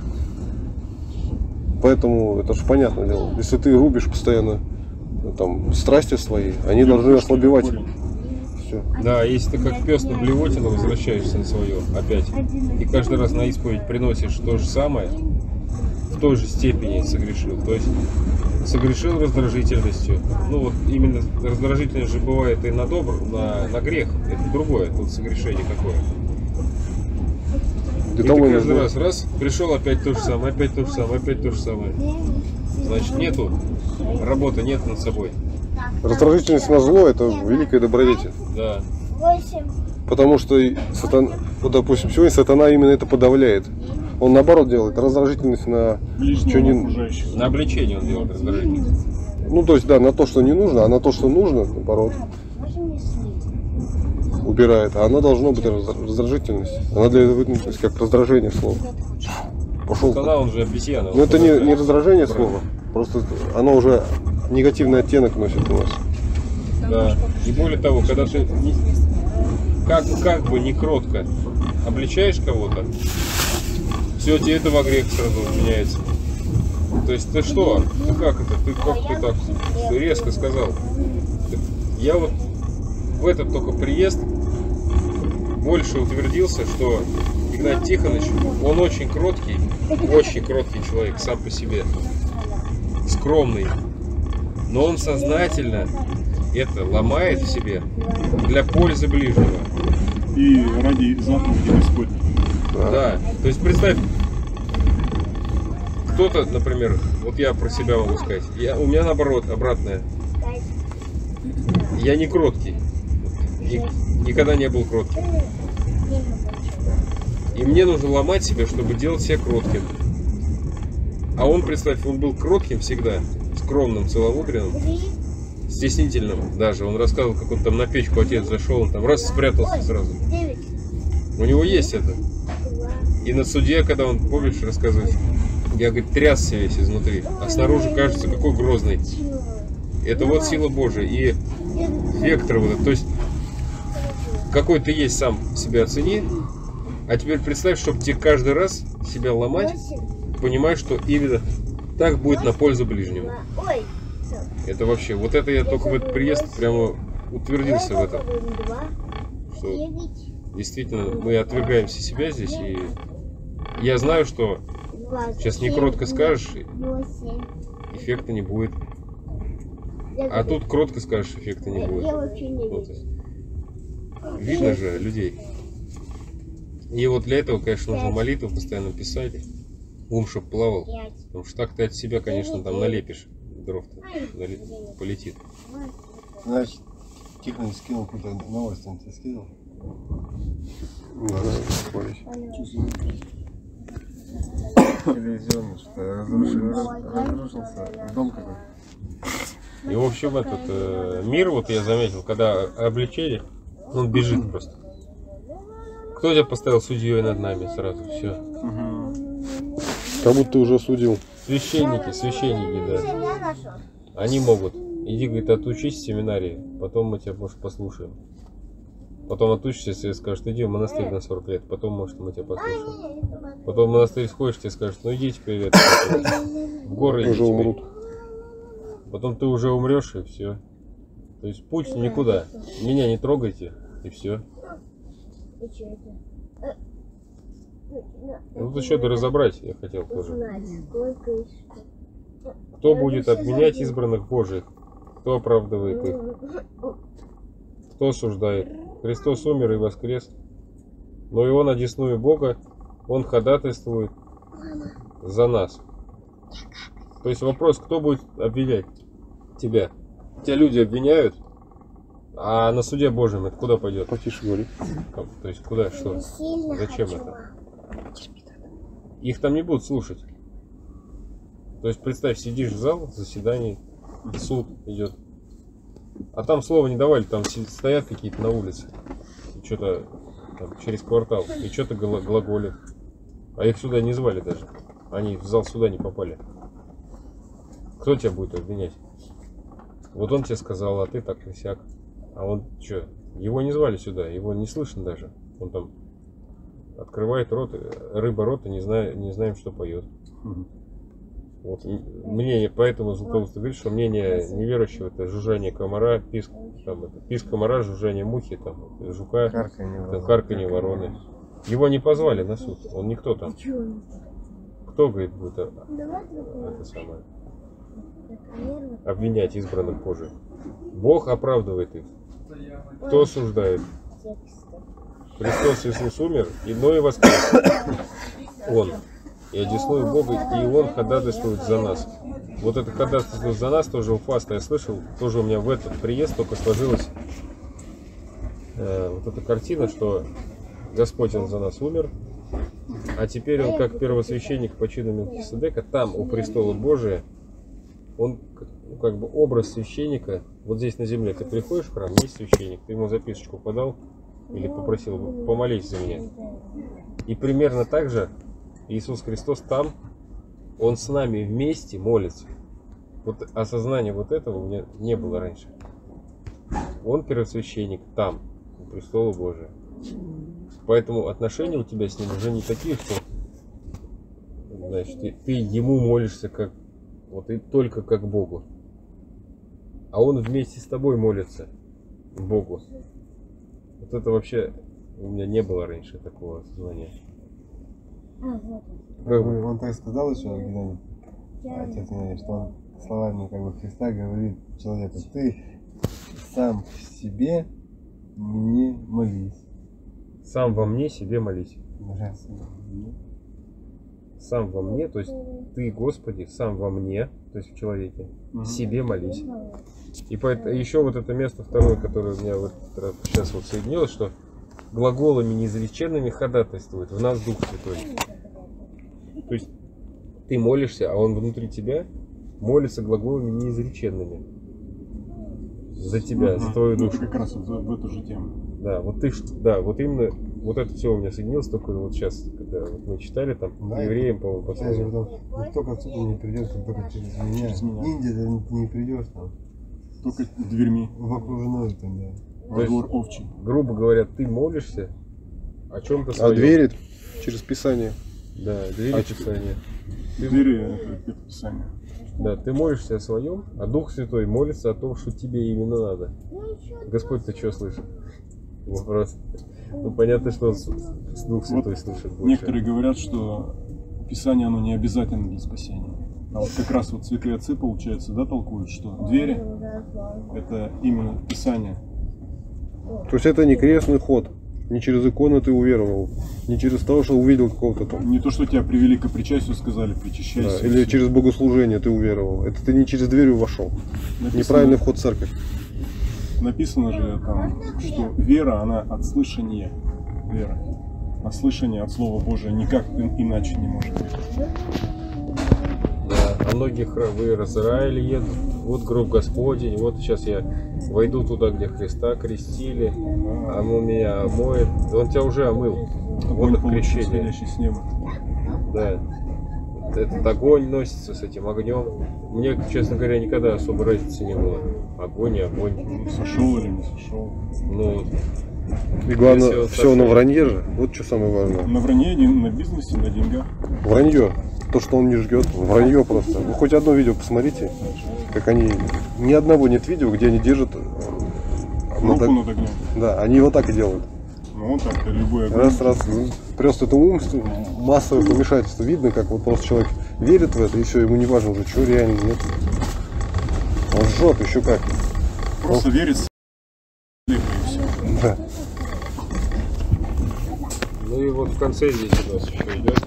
Поэтому это же понятное дело. Если ты рубишь постоянно там страсти свои, они должны ослабевать. Все.
Да, если ты как пес на блевотину возвращаешься на свое опять, и каждый раз на исповедь приносишь то же самое, в той же степени согрешил. То есть согрешил раздражительностью. Ну вот именно раздражительность же бывает и на грех. Это другое, тут согрешение какое. И ты каждый раз пришел опять то же самое, опять то же самое, опять то же самое. Значит, нету работы, нет над собой.
Раздражительность на зло — это великая добродетель.
Да.
Потому что сатана, вот, допустим, сегодня сатана именно это подавляет. Он наоборот делает раздражительность на что не...
На обличение он делает раздражительность.
Ну то есть да, на то, что не нужно, а на то, что нужно, наоборот, убирает. А она должна быть раздражительность. Она для этого, то есть как раздражение слова. Пошел.
Сатана, он же обезьяна.
Но это не раздражение слова, просто оно уже негативный оттенок носит у нас.
Да. И более того, когда ты как бы не кротко обличаешь кого-то, все, тебе это во грех сразу меняется. То есть ты что? Ты как это? Ты как ты так резко сказал? Я вот в этот только приезд больше утвердился, что Игнатий Тихонович, он очень кроткий человек сам по себе, скромный, но он сознательно это ломает в себе для пользы ближнего.
И ради заповеди Господня.
Да, то есть представь, кто-то, например, вот я про себя могу сказать, у меня наоборот, обратное. Я не кроткий, никогда не был кротким. И мне нужно ломать себя, чтобы делать себя кротким. А он, представь, он был кротким всегда, скромным, целомудренным, стеснительным даже. Он рассказывал, как он там на печку отец зашел, он там раз спрятался сразу. У него есть это. И на суде, когда он, помнишь, рассказывает, я, говорит, трясся весь изнутри, а снаружи кажется, какой грозный. Это вот сила Божия. И вектор вот этот, то есть, какой ты есть, сам себя оцени. А теперь представь, чтобы тебе каждый раз себя ломать, понимаешь, что именно так будет на пользу ближнему. Это вообще, вот это я только в этот приезд прямо утвердился в этом. Что действительно мы отвергаемся себя здесь, и я знаю, что сейчас не кротко скажешь, эффекта не будет. А тут кротко скажешь, эффекта не будет. Вот. Видно же людей. И вот для этого, конечно, нужно молитву постоянно писать, ум чтоб плавал, потому что так ты от себя, конечно, там налепишь дров-то, полетит.
Значит, Тихонович скинул какую-то новость, он тебе скинул? Телевизионный, что разрушился дом какой-то.
И в общем этот мир, вот я заметил, когда обличение, он бежит просто. Кто тебя поставил судьей над нами сразу? Все.
Как будто ты уже осудил.
Священники, да. Они могут. Иди, говорит, отучись в семинарии, потом мы тебя, может, послушаем. Потом отучишься, если скажешь, иди в монастырь на 40 лет, потом, может, мы тебя послушаем. Потом в монастырь сходишь, тебе скажут, ну иди теперь это, в горы иди
Уже
теперь.
умрут.
Потом ты уже умрешь, и все. То есть путь никуда. Меня не трогайте, и все. Ну тут что-то разобрать я хотел тоже. Кто будет обвинять избранных Божьих? Кто оправдывает их? Кто осуждает? Христос умер и воскрес. Но и Он одесную Бога, Он ходатайствует за нас. То есть вопрос, кто будет обвинять тебя? Тебя люди обвиняют, а на суде Божьем это куда пойдет?
Потише говори.
То есть куда, что? Зачем это? Их там не будут слушать. То есть представь, сидишь в зал заседаний, суд идет. А там слова не давали, там стоят какие-то на улице. Что-то там через квартал. И что-то глаголят. А их сюда не звали даже. Они в зал суда не попали. Кто тебя будет обвинять? Вот он тебе сказал, а ты так и сяк. А он что? Его не звали сюда, его не слышно даже. Он там открывает рот, рыба рот, и не знаем, что поет. Вот мнение, поэтому Златоуст говорит, что мнение неверующего это жужжание комара, писк комара, жужжание мухи, там, жука, карканье вороны. Его не позвали на суд, он никто там. Кто, говорит, будет это самое, обвинять избранных Божьих? Бог оправдывает их. Кто осуждает? Христос Иисус умер, но и воскрес. Он. И одесную Бога, и Он ходатайствует за нас. Вот это ходатайство за нас тоже у Фаста я слышал, тоже у меня в этот приезд только сложилась вот эта картина, что Господь Он за нас умер, а теперь Он как первосвященник по чину Мелхиседека, там у престола Божия, Он как бы образ священника. Вот здесь на земле ты приходишь в храм, есть священник, ты ему записочку подал или попросил, помолись за меня. И примерно так же Иисус Христос там, Он с нами вместе молится. Вот осознание вот этого у меня не было раньше. Он первосвященник там, у престола Божия. Поэтому отношения у тебя с Ним уже не такие, что, значит, ты Ему молишься как, вот и только как Богу. А Он вместе с тобой молится Богу. Вот это вообще у меня не было раньше такого осознания.
Он так сказал еще, Геннадий, отец Геннадий, что он словами как бы Христа говорит человеку: ты сам в себе мне молись.
Сам во мне себе молись. Сам во мне, то есть ты, Господи, сам во мне, то есть в человеке, себе молись. И поэтому еще вот это место второе, которое у меня вот сейчас вот соединилось, что глаголами неизреченными ходатайствует в нас Дух Святой. То есть ты молишься, а Он внутри тебя молится глаголами неизреченными за тебя, за твою душу.
Как раз вот в эту же тему.
Да, вот ты, да, вот именно вот это все у меня соединилось только вот сейчас, когда вот мы читали там,
да,
евреям, по-моему, послание.
Никто к отцу не придет, только через меня. Индия ты не придешь там.
Только дверьми.
В окружной там, да.
Во двор овчий.
Грубо говоря, ты молишься о чем-то своем.
А двери через Писание.
Да, двери Писания.
Двери это Писание.
Да, ты молишься о своем, а Дух Святой молится о том, что тебе именно надо. Господь, ты что слышишь? Вопрос. Ну, понятно, что Дух Святой вот слышит больше.
Некоторые говорят, что Писание, оно не обязательно для спасения. А вот как раз вот святые отцы, получается, да, толкуют, что двери — это именно Писание.
То есть это не крестный ход. Не через икону ты уверовал, не через то, что увидел какого-то там.
Не то, что тебя привели к причастию, сказали, причащайся.
Да, или через богослужение ты уверовал. Это ты не через дверь вошел. Неправильный вход в церковь.
Написано же там, что вера, она от слышания. Вера. А слышание от Слова Божия никак иначе не может быть.
Да. а многих в Израиле едут. Вот гроб Господень, вот сейчас я войду туда, где Христа крестили, а он меня омоет. Он тебя уже омыл. Вот от крещения.
С неба.
Да. Этот огонь носится с этим огнем. Мне, честно говоря, никогда особо разницы не было. Огонь и огонь.
Сошел или не сошел.
Ну,
И главное,
Если он
все
сошел.
на вранье же. Вот что самое важное.
На вранье, на бизнесе, на деньгах.
Вранье. То, что он не ждет. Вранье просто. Вы хоть одно видео посмотрите, как они... Ни одного нет видео, где они держат...
Руку над огнем.
Да, они вот так и делают.
Ну, он так-то любой огонь.
Раз. Просто это массовое помешательство. Видно, как вот просто человек верит в это, и все, ему не важно уже, что реально, нет. Он жжет, еще как.
Просто верит и все.
Да.
ну и вот в конце здесь у нас еще идет.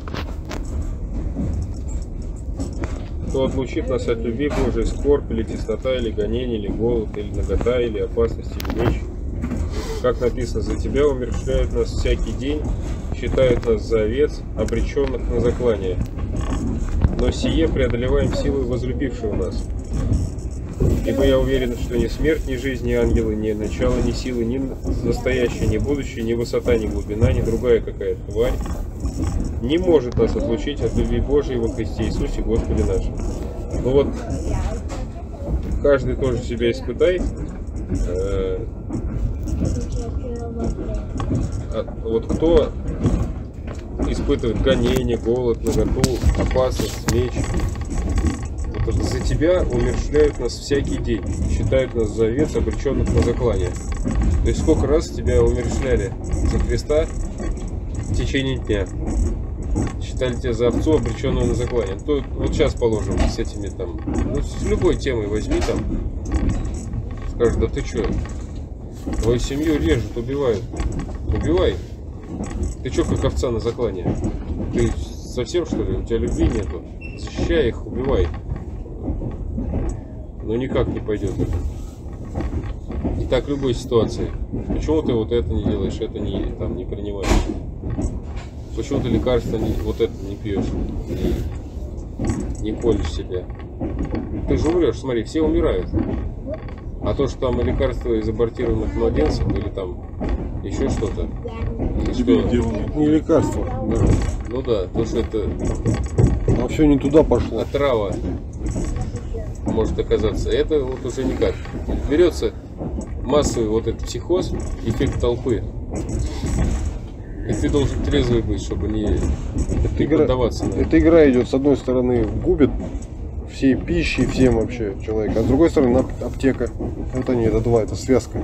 Кто отлучит нас от любви Божией, скорбь или теснота, или гонение, или голод, или нагота, или опасность, или меч. Как написано, за тебя умерщвляют нас всякий день, считают нас за овец, обреченных на заклание. Но сие преодолеваем силой возлюбившего нас. Ибо я уверен, что ни смерть, ни жизнь, ни ангелы, ни начало, ни силы, ни настоящее, ни будущее, ни высота, ни глубина, ни другая какая-то тварь не может нас отлучить от любви Божией во Христе Иисусе Господе нашем. Ну вот, каждый тоже себя испытай. Вот кто испытывает гонение, голод, наготу, опасность, меч, вот за тебя умерщвляют нас всякий день, считают нас за овец, обреченных на заклание. То есть сколько раз тебя умерщвляли за Христа в течение дня? Считали тебя за овцу, обреченную на заклание. То, вот сейчас положим с этими там, ну, с любой темой возьми там, скажут, да ты что, твою семью режут, убивают. Убивай. Ты что, как овца на заклание? Ты совсем, что ли? У тебя любви нету? Защищай их, убивай. Но никак не пойдет это. И так в любой ситуации. Почему ты вот это не делаешь, это не принимаешь? Почему ты лекарства вот это не пьешь? Не колешь себя? Ты же умрешь, смотри, все умирают. А то, что там лекарства из абортированных младенцев или там еще что-то.
Тебе делано.
Не лекарство. Да.
Ну да, то, что это
А все не туда пошло.
отрава может оказаться. Это вот уже никак. Берется массовый вот этот психоз, эффект толпы. И ты должен трезвый быть, чтобы не поддаваться на это.
Эта игра идет, с одной стороны, губит всей пищей, всем вообще человека, а с другой стороны, аптека. Вот они, это два, это связка.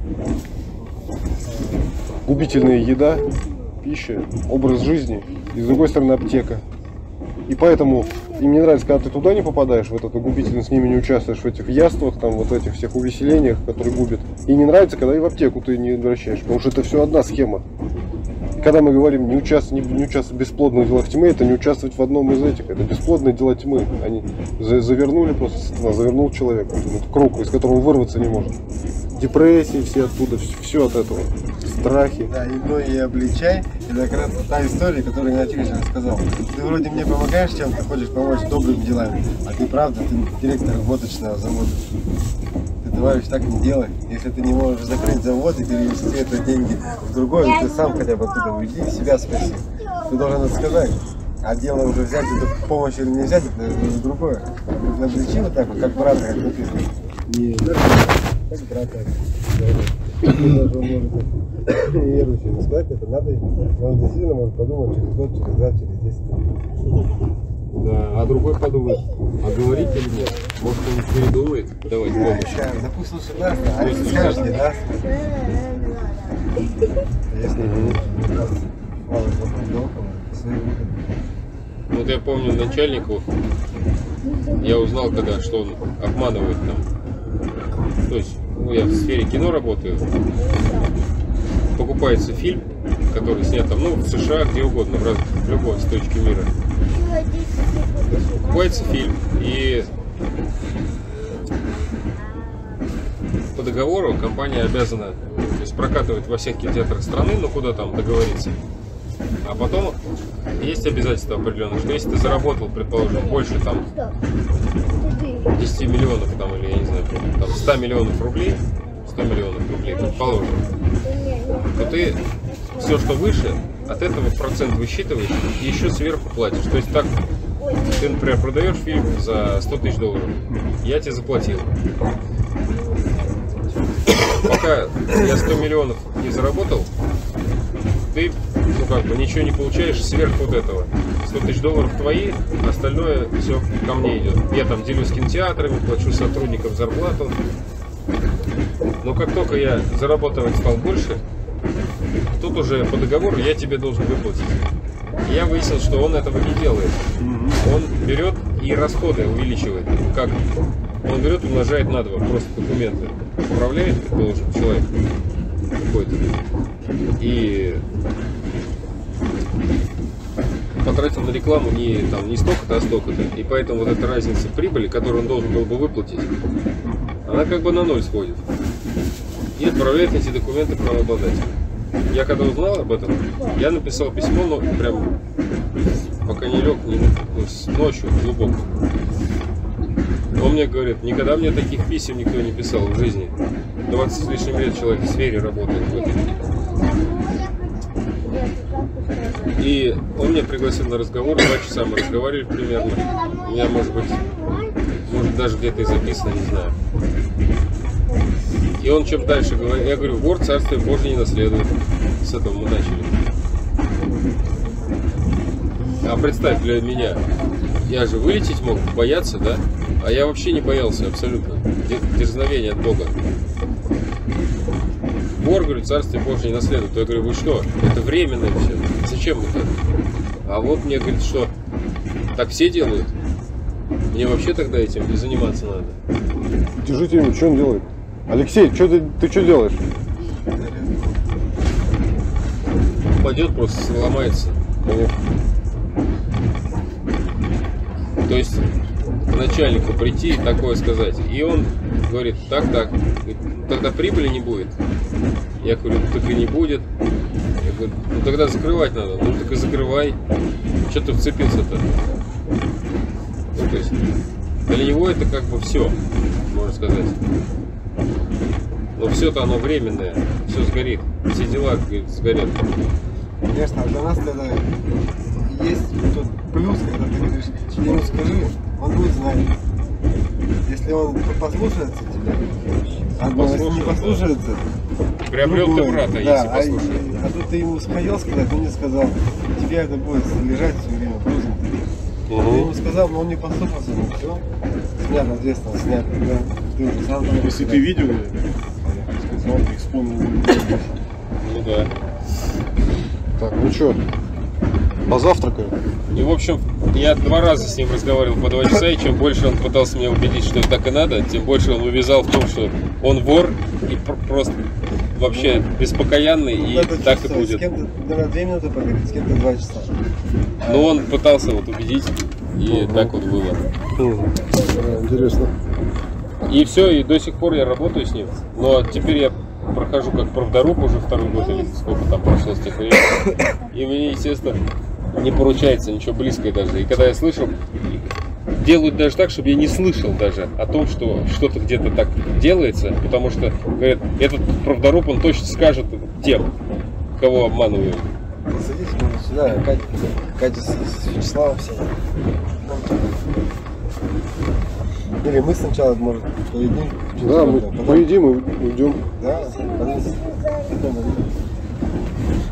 Губительная еда, пища, образ жизни, и с другой стороны, аптека. И поэтому им не нравится, когда ты туда не попадаешь, в эту губительность, с ними не участвуешь в этих яствах, там, вот этих всех увеселениях, которые губят. И не нравится, когда и в аптеку ты не возвращаешь, потому что это все одна схема. Когда мы говорим не участвовать в бесплодных делах тьмы, это не участвовать в одном из этих. Это бесплодные дела тьмы. Они завернули просто, завернул человека. Вот круг, из которого он вырваться не может. Депрессии все оттуда, все от этого. Страхи.
Да, и обличай. Это как раз та история, которую Игнатий Ильич рассказал. Ты вроде мне помогаешь чем-то, хочешь помочь добрыми делами, а ты правда, ты директор водочного завода. Ты, товарищ, так не делай. Если ты не можешь закрыть завод и перевести это деньги в другой, ты сам хотя бы оттуда уйди и себя спаси. Ты должен это сказать. А дело уже взять эту помощь или не взять, это другое. Обличи вот так вот, как брата, как написано. Не, как брата. Даже он может верующий сказать, это надо, он действительно может подумать через год, через 2, через 10 лет.
Да, а другой подумает, а говорить или нет? Может, он передумает давать помощь?
Да пусть слушай нас, а если скажешь, не даст. Если не даст, мало долго, свои выходы.
Вот я помню начальнику, я узнал когда, что он обманывает там. То есть, ну, я в сфере кино работаю. Покупается фильм, который снят там, ну, в США, где угодно, в любой точке мира. Покупается фильм, и по договору компания обязана, то есть, прокатывать во всех кинотеатрах страны, ну, куда там договориться. А потом есть обязательства определенные, что если ты заработал, предположим, больше там 10 миллионов там, или я не знаю, там 100 миллионов рублей, предположим, то ты все, что выше, от этого процент высчитываешь и еще сверху платишь. То есть так, ты, например, продаешь фильм за 100 тысяч долларов, я тебе заплатил. Пока я 100 миллионов не заработал, ты, ну как бы, ничего не получаешь сверх вот этого. 100 тысяч долларов твои, остальное все ко мне идет. Я там делюсь с кинотеатрами, плачу сотрудникам зарплату. Но как только я зарабатывать стал больше, тут уже по договору я тебе должен выплатить. И я выяснил, что он этого не делает. Он берет и расходы увеличивает. Как? Он берет и умножает на 2 просто документы. Управляет, предположим, человек какой-то. И потратил на рекламу не столько-то, а столько-то. И поэтому вот эта разница прибыли, которую он должен был бы выплатить, она как бы на ноль сходит. И отправляет эти документы правообладателю. Я когда узнал об этом, я написал письмо, но прям пока не лег, ночью глубоко. Он мне говорит, никогда мне таких писем никто не писал в жизни. 20 с лишним лет человек в сфере работает в этой. И он меня пригласил на разговор, 2 часа мы разговаривали примерно. У меня, может даже где-то и записано, не знаю. И он чем дальше говорит, я говорю, вор Царствие Божие не наследует. С этого мы начали. А представь, для меня, я же вылететь мог, бояться, да? А я вообще не боялся абсолютно. Дерзновение от Бога. Вор, говорит, Царствие Божие не наследует. Я говорю, вы что? Это временно все. Зачем это? А вот мне говорит, что так все делают. Мне вообще тогда этим не заниматься надо.
Держите его, что он делает? Алексей, ты что делаешь?
Упадет, просто сломается. То есть к начальнику прийти и такое сказать. И он говорит, так, тогда прибыли не будет. Я говорю, так и не будет. Я говорю, ну тогда закрывать надо. Ну так и закрывай. Что ты вцепился-то? Ну, то есть для него это как бы все, можно сказать. Но все-то оно временное, все сгорит, все дела, говорит, сгорят.
Конечно, а для нас тогда есть тот плюс, когда ты говоришь, ему скажи, он будет знать. Если он послушается тебя, а если не послушается,
приобрел ты брата, если послушает.
А тут ты ему хотел сказать, он не сказал, тебе это будет лежать все время грузом. Ты ему сказал, но он не послушался, ну все, снят ответственность, снят. Ты уже сам там.
Если ты видел, сказал, ты исполнил.
Ну да.
Так, ну что, позавтракаем?
И в общем, я 2 раза с ним разговаривал по 2 часа, и чем больше он пытался меня убедить, что так и надо, тем больше он увязал в том, что он вор и просто вообще беспокоянный, и так и будет.
С кем-то 2 минуты поговорить, с кем-то 2 часа.
Но он пытался вот убедить, и так вот было.
Интересно.
И все, и до сих пор я работаю с ним. Но теперь я прохожу как правдоруб уже 2-й год, или сколько там прошло с тех времен. И мне, естественно, не поручается ничего близкое даже. И когда я слышал, делают даже так, чтобы я не слышал даже о том, что что-то где-то так делается, потому что, говорят, этот правдоруб, он точно скажет тем, кого обманывают.
Садись сюда, Катя с Вячеславом все. Или мы сначала, может, поедим?
Да, мы поедим и уйдем.
Да, потом